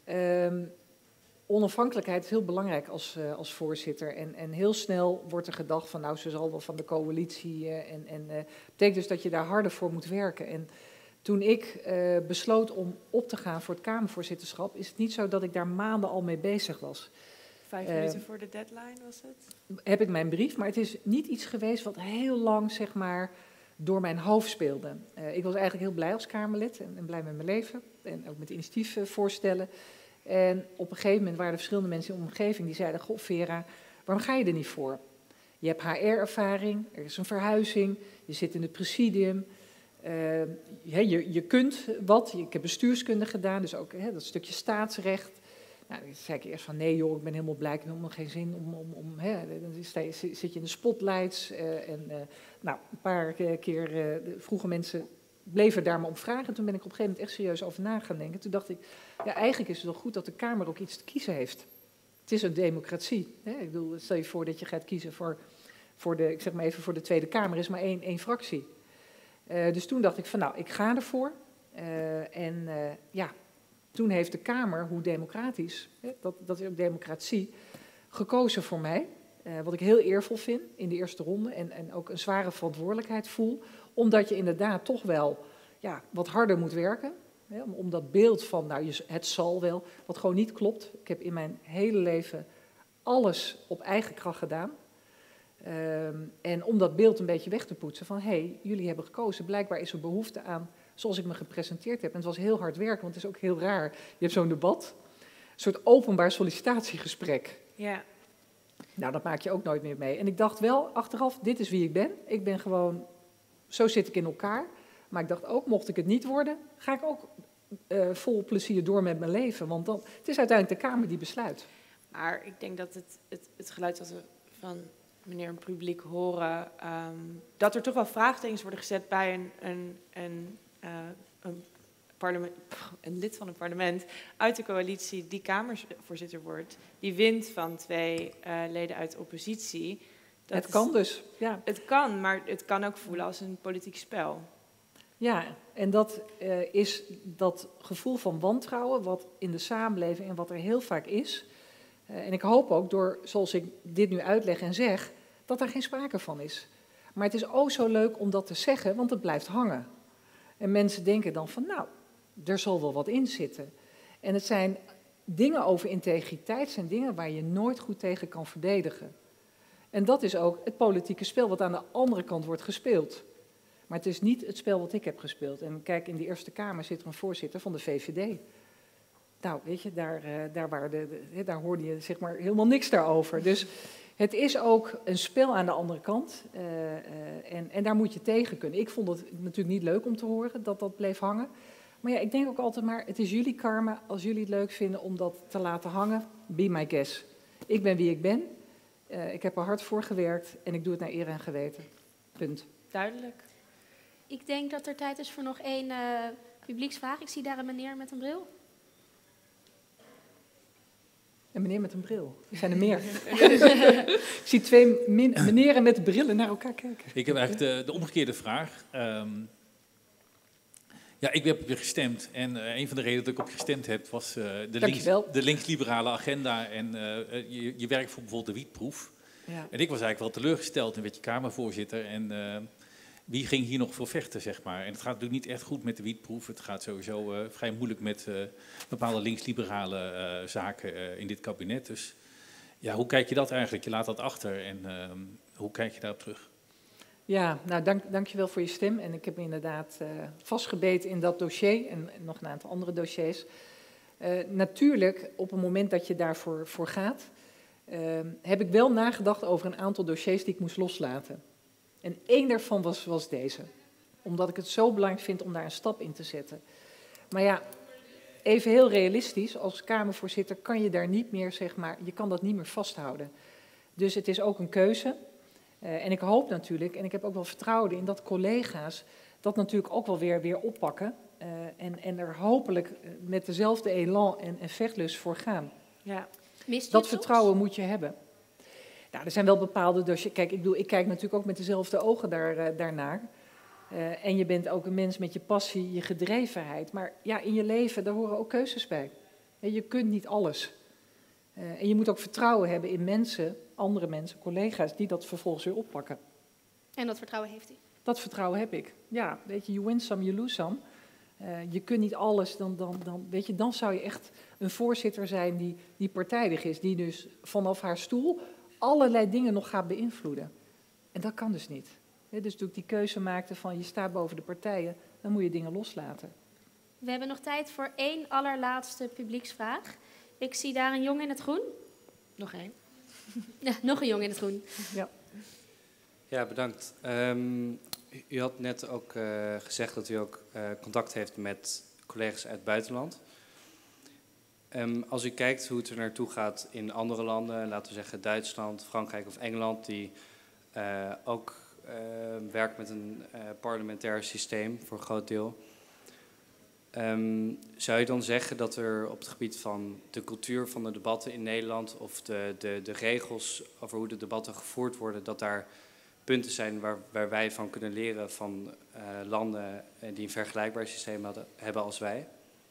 Um, onafhankelijkheid is heel belangrijk als, uh, als voorzitter. En, en heel snel wordt er gedacht van, nou, ze zal wel van de coalitie. Uh, en en uh, betekent dus dat je daar harder voor moet werken. En toen ik uh, besloot om op te gaan voor het Kamervoorzitterschap, is het niet zo dat ik daar maanden al mee bezig was. Vijf uh, minuten voor de deadline was het? Heb ik mijn brief, maar het is niet iets geweest wat heel lang, zeg maar, door mijn hoofd speelde. Uh, ik was eigenlijk heel blij als Kamerlid en, en blij met mijn leven. En ook met initiatiefvoorstellen. En op een gegeven moment waren er verschillende mensen in de omgeving die zeiden, goh Vera, waarom ga je er niet voor? Je hebt H R-ervaring, er is een verhuizing, je zit in het presidium, uh, je, je kunt wat. Ik heb bestuurskunde gedaan, dus ook hè, dat stukje staatsrecht. Nou, dan zei ik eerst van, nee joh, ik ben helemaal blij, ik heb helemaal geen zin om, om, om hè, dan zit je in de spotlights. Uh, en uh, nou, een paar keer uh, vroegen mensen... bleven daar maar om vragen. Toen ben ik op een gegeven moment echt serieus over na gaan denken. Toen dacht ik, ja, eigenlijk is het wel goed dat de Kamer ook iets te kiezen heeft. Het is een democratie. Hè? Ik bedoel, stel je voor dat je gaat kiezen voor, voor de, ik zeg maar even voor de Tweede Kamer, is maar één, één fractie. Uh, dus toen dacht ik van, nou, ik ga ervoor. Uh, en uh, ja, toen heeft de Kamer, hoe democratisch, hè, dat, dat is ook democratie, gekozen voor mij. Uh, wat ik heel eervol vind in de eerste ronde en, en ook een zware verantwoordelijkheid voel. Omdat je inderdaad toch wel ja, wat harder moet werken. Hè, om, om dat beeld van, nou, je, het zal wel, wat gewoon niet klopt. Ik heb in mijn hele leven alles op eigen kracht gedaan. Um, en om dat beeld een beetje weg te poetsen van, hé, hey, jullie hebben gekozen. Blijkbaar is er behoefte aan, zoals ik me gepresenteerd heb. En het was heel hard werken, want het is ook heel raar. Je hebt zo'n debat, een soort openbaar sollicitatiegesprek. Ja. Nou, dat maak je ook nooit meer mee. En ik dacht wel, achteraf, dit is wie ik ben. Ik ben gewoon... Zo zit ik in elkaar. Maar ik dacht ook, mocht ik het niet worden, ga ik ook uh, vol plezier door met mijn leven. Want dan, het is uiteindelijk de Kamer die besluit. Maar ik denk dat het, het, het geluid dat we van meneer Publiek horen, um, dat er toch wel vraagtekens worden gezet bij een, een, een, uh, een, parlement, een lid van een parlement uit de coalitie die Kamervoorzitter wordt. Die wint van twee uh, leden uit de oppositie. Dat het is, kan dus, ja. Het kan, maar het kan ook voelen als een politiek spel. Ja, en dat uh, is dat gevoel van wantrouwen wat in de samenleving en wat er heel vaak is. Uh, en ik hoop ook door, zoals ik dit nu uitleg en zeg, dat daar geen sprake van is. Maar het is ook zo leuk om dat te zeggen, want het blijft hangen. En mensen denken dan van, nou, er zal wel wat in zitten. En het zijn dingen over integriteit, zijn dingen waar je nooit goed tegen kan verdedigen. En dat is ook het politieke spel wat aan de andere kant wordt gespeeld. Maar het is niet het spel wat ik heb gespeeld. En kijk, in de Eerste Kamer zit er een voorzitter van de V V D. Nou, weet je, daar, uh, daar, waren de, de, daar hoorde je zeg maar helemaal niks daarover. Dus het is ook een spel aan de andere kant. Uh, uh, en, en daar moet je tegen kunnen. Ik vond het natuurlijk niet leuk om te horen dat dat bleef hangen. Maar ja, ik denk ook altijd maar, het is jullie karma. Als jullie het leuk vinden om dat te laten hangen, be my guest. Ik ben wie ik ben. Uh, ik heb er hard voor gewerkt en ik doe het naar eer en geweten. Punt. Duidelijk. Ik denk dat er tijd is voor nog één uh, publieksvraag. Ik zie daar een meneer met een bril. Een meneer met een bril. Er zijn er meer. Ik zie twee min- meneren met brillen naar elkaar kijken. Ik heb eigenlijk de, de omgekeerde vraag. Um, ja, ik heb op je gestemd. En uh, een van de redenen dat ik op je gestemd heb was uh, de, links, de links-liberale agenda. En uh, je, je werk voor bijvoorbeeld de wietproef. Ja. En ik was eigenlijk wel teleurgesteld. En werd je Kamervoorzitter. En uh, wie ging hier nog voor vechten, zeg maar. En het gaat natuurlijk niet echt goed met de wietproef. Het gaat sowieso uh, vrij moeilijk met uh, bepaalde links-liberale uh, zaken uh, in dit kabinet. Dus ja, hoe kijk je dat eigenlijk? Je laat dat achter. En uh, hoe kijk je daarop terug? Ja, nou dank, dank je wel voor je stem. En ik heb me inderdaad uh, vastgebeten in dat dossier en, en nog een aantal andere dossiers. Uh, natuurlijk, op het moment dat je daarvoor voor gaat, uh, heb ik wel nagedacht over een aantal dossiers die ik moest loslaten. En één daarvan was, was deze. Omdat ik het zo belangrijk vind om daar een stap in te zetten. Maar ja, even heel realistisch, als Kamervoorzitter kan je daar niet meer, zeg maar, je kan dat niet meer vasthouden. Dus het is ook een keuze. Uh, en ik hoop natuurlijk, en ik heb ook wel vertrouwen in dat collega's dat natuurlijk ook wel weer, weer oppakken. Uh, en, en er hopelijk met dezelfde elan en, en vechtlust voor gaan. Ja. Dat vertrouwen moet je hebben. Nou, er zijn wel bepaalde dossiers. Kijk, ik, bedoel, ik kijk natuurlijk ook met dezelfde ogen daar, uh, daarnaar. Uh, en je bent ook een mens met je passie, je gedrevenheid. Maar ja, in je leven, daar horen ook keuzes bij. Ja, je kunt niet alles. Uh, en je moet ook vertrouwen hebben in mensen, andere mensen, collega's, die dat vervolgens weer oppakken. En dat vertrouwen heeft u? Dat vertrouwen heb ik. Ja, weet je, you win some, you lose some. Uh, je kunt niet alles, dan, dan, dan, weet je, dan zou je echt een voorzitter zijn die, die partijdig is. Die dus vanaf haar stoel allerlei dingen nog gaat beïnvloeden. En dat kan dus niet. He, dus toen ik die keuze maakte van je staat boven de partijen, dan moet je dingen loslaten. We hebben nog tijd voor één allerlaatste publieksvraag. Ik zie daar een jongen in het groen. Nog één. Ja, nog een jongen in het groen. Ja, ja bedankt. Um, u had net ook uh, gezegd dat u ook uh, contact heeft met collega's uit het buitenland. Um, als u kijkt hoe het er naartoe gaat in andere landen, laten we zeggen Duitsland, Frankrijk of Engeland, die uh, ook uh, werken met een uh, parlementair systeem voor een groot deel. Um, zou je dan zeggen dat er op het gebied van de cultuur van de debatten in Nederland of de, de, de regels over hoe de debatten gevoerd worden, dat daar punten zijn waar, waar wij van kunnen leren van uh, landen die een vergelijkbaar systeem hadden, hebben als wij?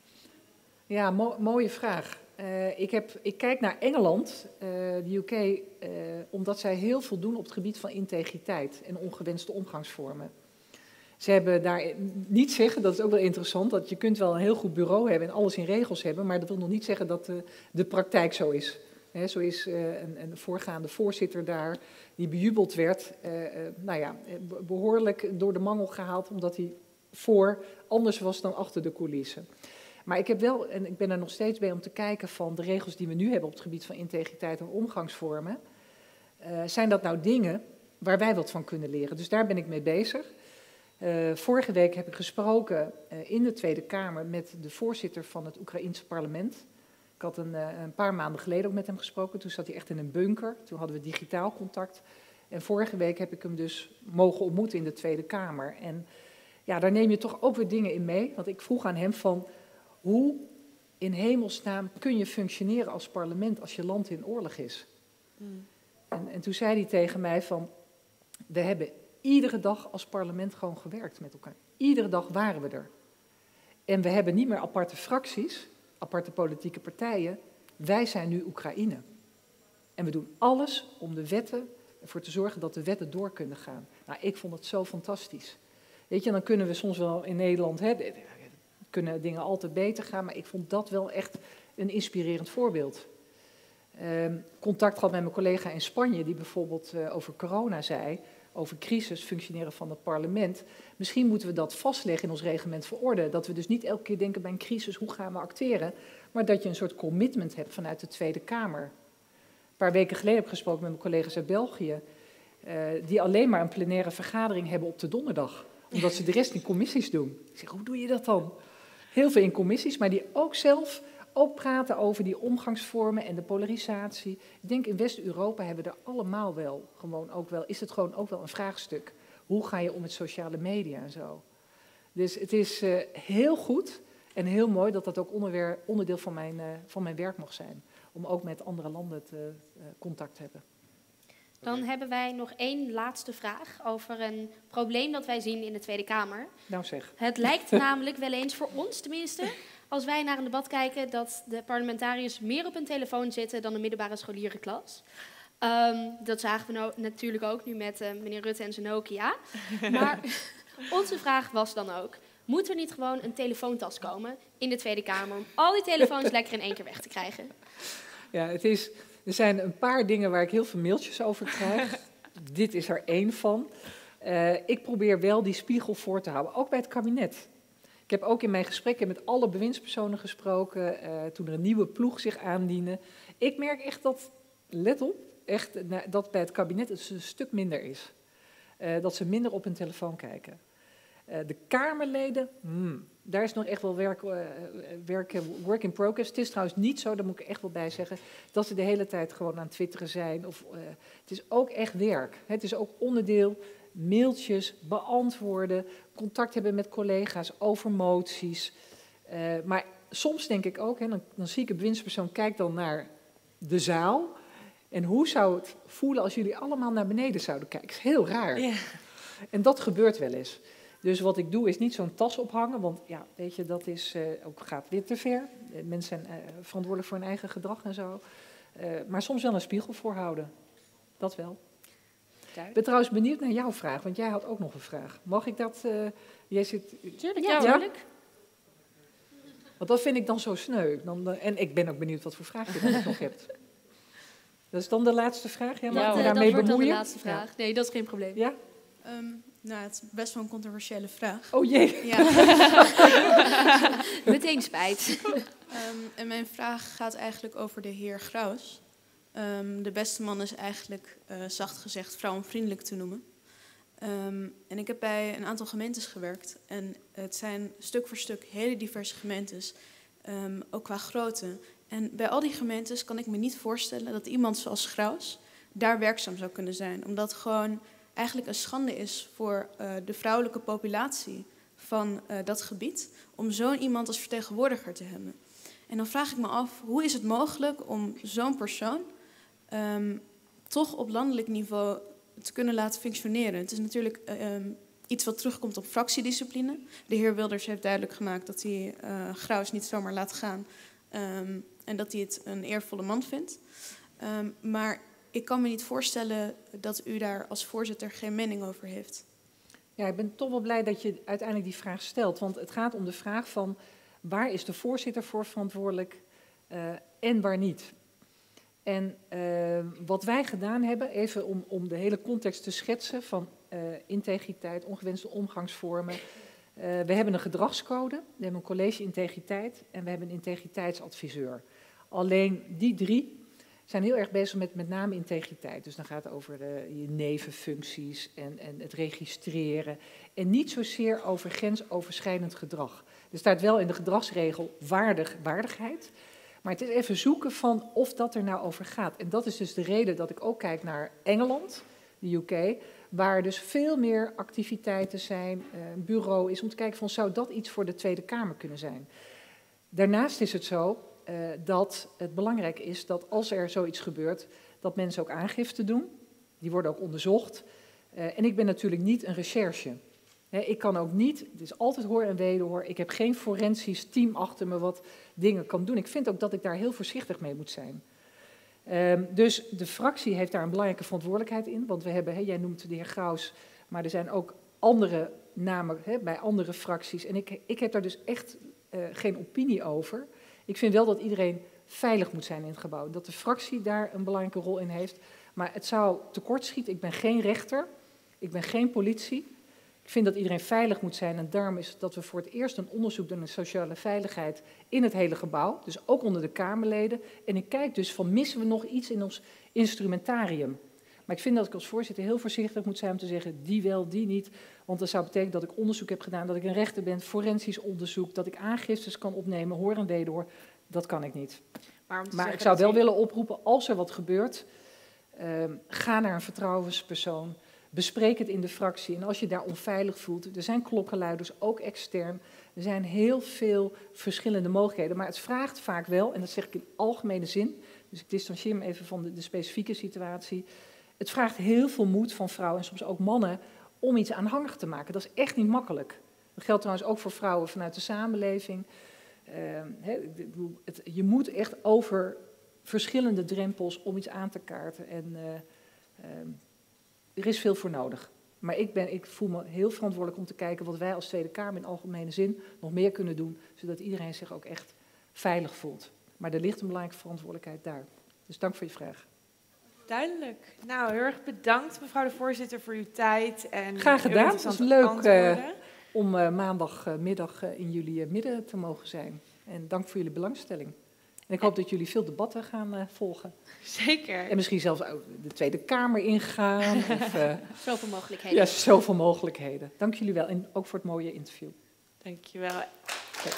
ja mo- mooie vraag. Uh, ik, heb, ik kijk naar Engeland, uh, de U K, uh, omdat zij heel veel doen op het gebied van integriteit en ongewenste omgangsvormen. Ze hebben daar niet zeggen, dat is ook wel interessant, dat je kunt wel een heel goed bureau hebben en alles in regels hebben, maar dat wil nog niet zeggen dat de, de praktijk zo is. He, zo is uh, een, een voorgaande voorzitter daar, die bejubeld werd, uh, uh, nou ja, behoorlijk door de mangel gehaald, omdat hij voor anders was dan achter de coulissen. Maar ik heb wel, en ik ben er nog steeds bij om te kijken van de regels die we nu hebben op het gebied van integriteit en omgangsvormen, uh, zijn dat nou dingen waar wij wat van kunnen leren? Dus daar ben ik mee bezig. Uh, vorige week heb ik gesproken uh, in de Tweede Kamer met de voorzitter van het Oekraïense parlement. Ik had een, uh, een paar maanden geleden ook met hem gesproken. Toen zat hij echt in een bunker. Toen hadden we digitaal contact. En vorige week heb ik hem dus mogen ontmoeten in de Tweede Kamer. En ja, daar neem je toch ook weer dingen in mee. Want ik vroeg aan hem van, hoe in hemelsnaam kun je functioneren als parlement als je land in oorlog is? Mm. En, en toen zei hij tegen mij van, we hebben iedere dag als parlement gewoon gewerkt met elkaar. Iedere dag waren we er. En we hebben niet meer aparte fracties, aparte politieke partijen. Wij zijn nu Oekraïne. En we doen alles om de wetten, ervoor te zorgen dat de wetten door kunnen gaan. Nou, ik vond het zo fantastisch. Weet je, dan kunnen we soms wel in Nederland, hè, kunnen dingen altijd beter gaan, maar ik vond dat wel echt een inspirerend voorbeeld. Uh, contact gehad met mijn collega in Spanje, die bijvoorbeeld uh, over corona zei, over crisis, functioneren van het parlement. Misschien moeten we dat vastleggen in ons reglement voor orde. Dat we dus niet elke keer denken bij een crisis, hoe gaan we acteren? Maar dat je een soort commitment hebt vanuit de Tweede Kamer. Een paar weken geleden heb ik gesproken met mijn collega's uit België, uh, die alleen maar een plenaire vergadering hebben op de donderdag. Omdat ze de rest in commissies doen. Ik zeg, hoe doe je dat dan? Heel veel in commissies, maar die ook zelf ook praten over die omgangsvormen en de polarisatie. Ik denk in West-Europa hebben we er allemaal wel, gewoon ook wel, is het gewoon ook wel een vraagstuk. Hoe ga je om met sociale media en zo? Dus het is uh, heel goed en heel mooi dat dat ook onderdeel van mijn, uh, van mijn werk mag zijn. Om ook met andere landen te, uh, contact te hebben. Dan Oké. hebben wij nog één laatste vraag over een probleem dat wij zien in de Tweede Kamer. Nou zeg. Het lijkt namelijk wel eens, voor ons tenminste, als wij naar een debat kijken, dat de parlementariërs meer op hun telefoon zitten dan een middelbare scholierenklas. Um, dat zagen we no- natuurlijk ook nu met uh, meneer Rutte en zijn Nokia. Maar onze vraag was dan ook, moet er niet gewoon een telefoontas komen in de Tweede Kamer om al die telefoons lekker in één keer weg te krijgen? Ja, het is, er zijn een paar dingen waar ik heel veel mailtjes over krijg. Dit is er één van. Uh, ik probeer wel die spiegel voor te houden, ook bij het kabinet. Ik heb ook in mijn gesprekken met alle bewindspersonen gesproken, uh, toen er een nieuwe ploeg zich aandiende. Ik merk echt dat, let op, echt, uh, dat bij het kabinet het een stuk minder is. Uh, dat ze minder op hun telefoon kijken. Uh, de Kamerleden, hmm, daar is nog echt wel werk, uh, werk, work in progress. Het is trouwens niet zo, daar moet ik echt wel bij zeggen, dat ze de hele tijd gewoon aan het twitteren zijn. Of, uh, het is ook echt werk. Het is ook onderdeel, mailtjes beantwoorden, contact hebben met collega's over moties. Uh, maar soms denk ik ook, hè, dan, dan zie ik een bewindspersoon, kijk dan naar de zaal. En hoe zou het voelen als jullie allemaal naar beneden zouden kijken? Dat is heel raar. Yeah. En dat gebeurt wel eens. Dus wat ik doe is niet zo'n tas ophangen, want ja, weet je, dat is, uh, ook, gaat weer te ver. Mensen zijn uh, verantwoordelijk voor hun eigen gedrag en zo. Uh, maar soms wel een spiegel voorhouden. Dat wel. Ik ben trouwens benieuwd naar jouw vraag, want jij had ook nog een vraag. Mag ik dat? Uh, jij zit... Tuurlijk, ja, tuurlijk. Ja? Want dat vind ik dan zo sneu. Dan, uh, en ik ben ook benieuwd wat voor vraag je dan nog hebt. Dat is dan de laatste vraag? Ja, mag ja, uh, daarmee dat wordt bemoeien? dan de laatste vraag. Ja. Nee, dat is geen probleem. Ja? Um, nou, het is best wel een controversiële vraag. Oh jee. Ja. Meteen spijt. Um, en mijn vraag gaat eigenlijk over de heer Graus. Um, de beste man is eigenlijk, uh, zacht gezegd, vrouwenvriendelijk te noemen. Um, en ik heb bij een aantal gemeentes gewerkt. En het zijn stuk voor stuk hele diverse gemeentes, um, ook qua grootte. En bij al die gemeentes kan ik me niet voorstellen dat iemand zoals Graus daar werkzaam zou kunnen zijn. Omdat het gewoon eigenlijk een schande is voor uh, de vrouwelijke populatie van uh, dat gebied om zo'n iemand als vertegenwoordiger te hebben. En dan vraag ik me af, hoe is het mogelijk om zo'n persoon um, toch op landelijk niveau te kunnen laten functioneren? Het is natuurlijk uh, um, iets wat terugkomt op fractiediscipline. De heer Wilders heeft duidelijk gemaakt dat hij uh, Graus niet zomaar laat gaan um, en dat hij het een eervolle man vindt. Um, maar ik kan me niet voorstellen dat u daar als voorzitter geen mening over heeft. Ja, ik ben toch wel blij dat je uiteindelijk die vraag stelt. Want het gaat om de vraag van waar is de voorzitter voor verantwoordelijk uh, en waar niet. En uh, wat wij gedaan hebben, even om, om de hele context te schetsen van uh, integriteit, ongewenste omgangsvormen. Uh, we hebben een gedragscode, we hebben een college integriteit en we hebben een integriteitsadviseur. Alleen die drie zijn heel erg bezig met met name integriteit. Dus dan gaat het over uh, je nevenfuncties en, en het registreren. En niet zozeer over grensoverschrijdend gedrag. Er staat wel in de gedragsregel waardig, waardigheid. Maar het is even zoeken van of dat er nou over gaat. En dat is dus de reden dat ik ook kijk naar Engeland, de U K, waar dus veel meer activiteiten zijn. Uh, een bureau is om te kijken van zou dat iets voor de Tweede Kamer kunnen zijn. Daarnaast is het zo Uh, dat het belangrijk is dat als er zoiets gebeurt, dat mensen ook aangifte doen. Die worden ook onderzocht. Uh, en ik ben natuurlijk niet een recherche. He, ik kan ook niet, het is altijd hoor en wederhoor, ik heb geen forensisch team achter me wat dingen kan doen. Ik vind ook dat ik daar heel voorzichtig mee moet zijn. Uh, dus de fractie heeft daar een belangrijke verantwoordelijkheid in. Want we hebben, he, jij noemt de heer Graus, maar er zijn ook andere namen he, bij andere fracties. En ik, ik heb daar dus echt uh, geen opinie over. Ik vind wel dat iedereen veilig moet zijn in het gebouw. Dat de fractie daar een belangrijke rol in heeft. Maar het zou tekortschieten. Ik ben geen rechter. Ik ben geen politie. Ik vind dat iedereen veilig moet zijn. En daarom is het dat we voor het eerst een onderzoek doen naar sociale veiligheid in het hele gebouw. Dus ook onder de Kamerleden. En ik kijk dus van missen we nog iets in ons instrumentarium. Maar ik vind dat ik als voorzitter heel voorzichtig moet zijn om te zeggen, die wel, die niet. Want dat zou betekenen dat ik onderzoek heb gedaan, dat ik een rechter ben, forensisch onderzoek, dat ik aangiftes kan opnemen, hoor en wederhoor. Dat kan ik niet. Maar, maar ik zou wel willen oproepen, als er wat gebeurt, uh, ga naar een vertrouwenspersoon, bespreek het in de fractie. En als je daar onveilig voelt, er zijn klokkenluiders, ook extern. Er zijn heel veel verschillende mogelijkheden. Maar het vraagt vaak wel, en dat zeg ik in algemene zin, dus ik distancieer me even van de, de specifieke situatie. Het vraagt heel veel moed van vrouwen en soms ook mannen om iets aanhangig te maken. Dat is echt niet makkelijk. Dat geldt trouwens ook voor vrouwen vanuit de samenleving. Uh, he, het, je moet echt over verschillende drempels om iets aan te kaarten. En uh, uh, er is veel voor nodig. Maar ik, ben, ik voel me heel verantwoordelijk om te kijken wat wij als Tweede Kamer in algemene zin nog meer kunnen doen, zodat iedereen zich ook echt veilig voelt. Maar er ligt een belangrijke verantwoordelijkheid daar. Dus dank voor je vraag. Duidelijk. Nou, heel erg bedankt mevrouw de voorzitter voor uw tijd. En graag gedaan. Het was leuk uh, om uh, maandagmiddag uh, in jullie uh, midden te mogen zijn. En dank voor jullie belangstelling. En ik hoop dat jullie veel debatten gaan uh, volgen. Zeker. En misschien zelfs de Tweede Kamer ingaan. Of, uh, zoveel mogelijkheden. Ja, zoveel mogelijkheden. Dank jullie wel. En ook voor het mooie interview. Dank je wel. Okay.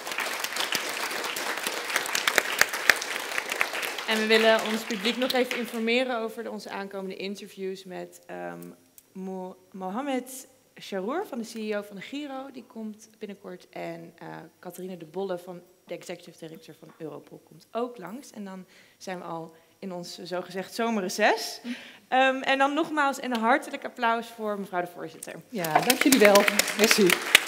En we willen ons publiek nog even informeren over de, onze aankomende interviews met um, Mo Mohamed Charour van de C E O van de Giro. Die komt binnenkort. En uh, Catharina de Bolle van de executive director van Europol komt ook langs. En dan zijn we al in ons zogezegd zomerreces. Um, en dan nogmaals een hartelijk applaus voor mevrouw de voorzitter. Ja, dank jullie wel. Merci.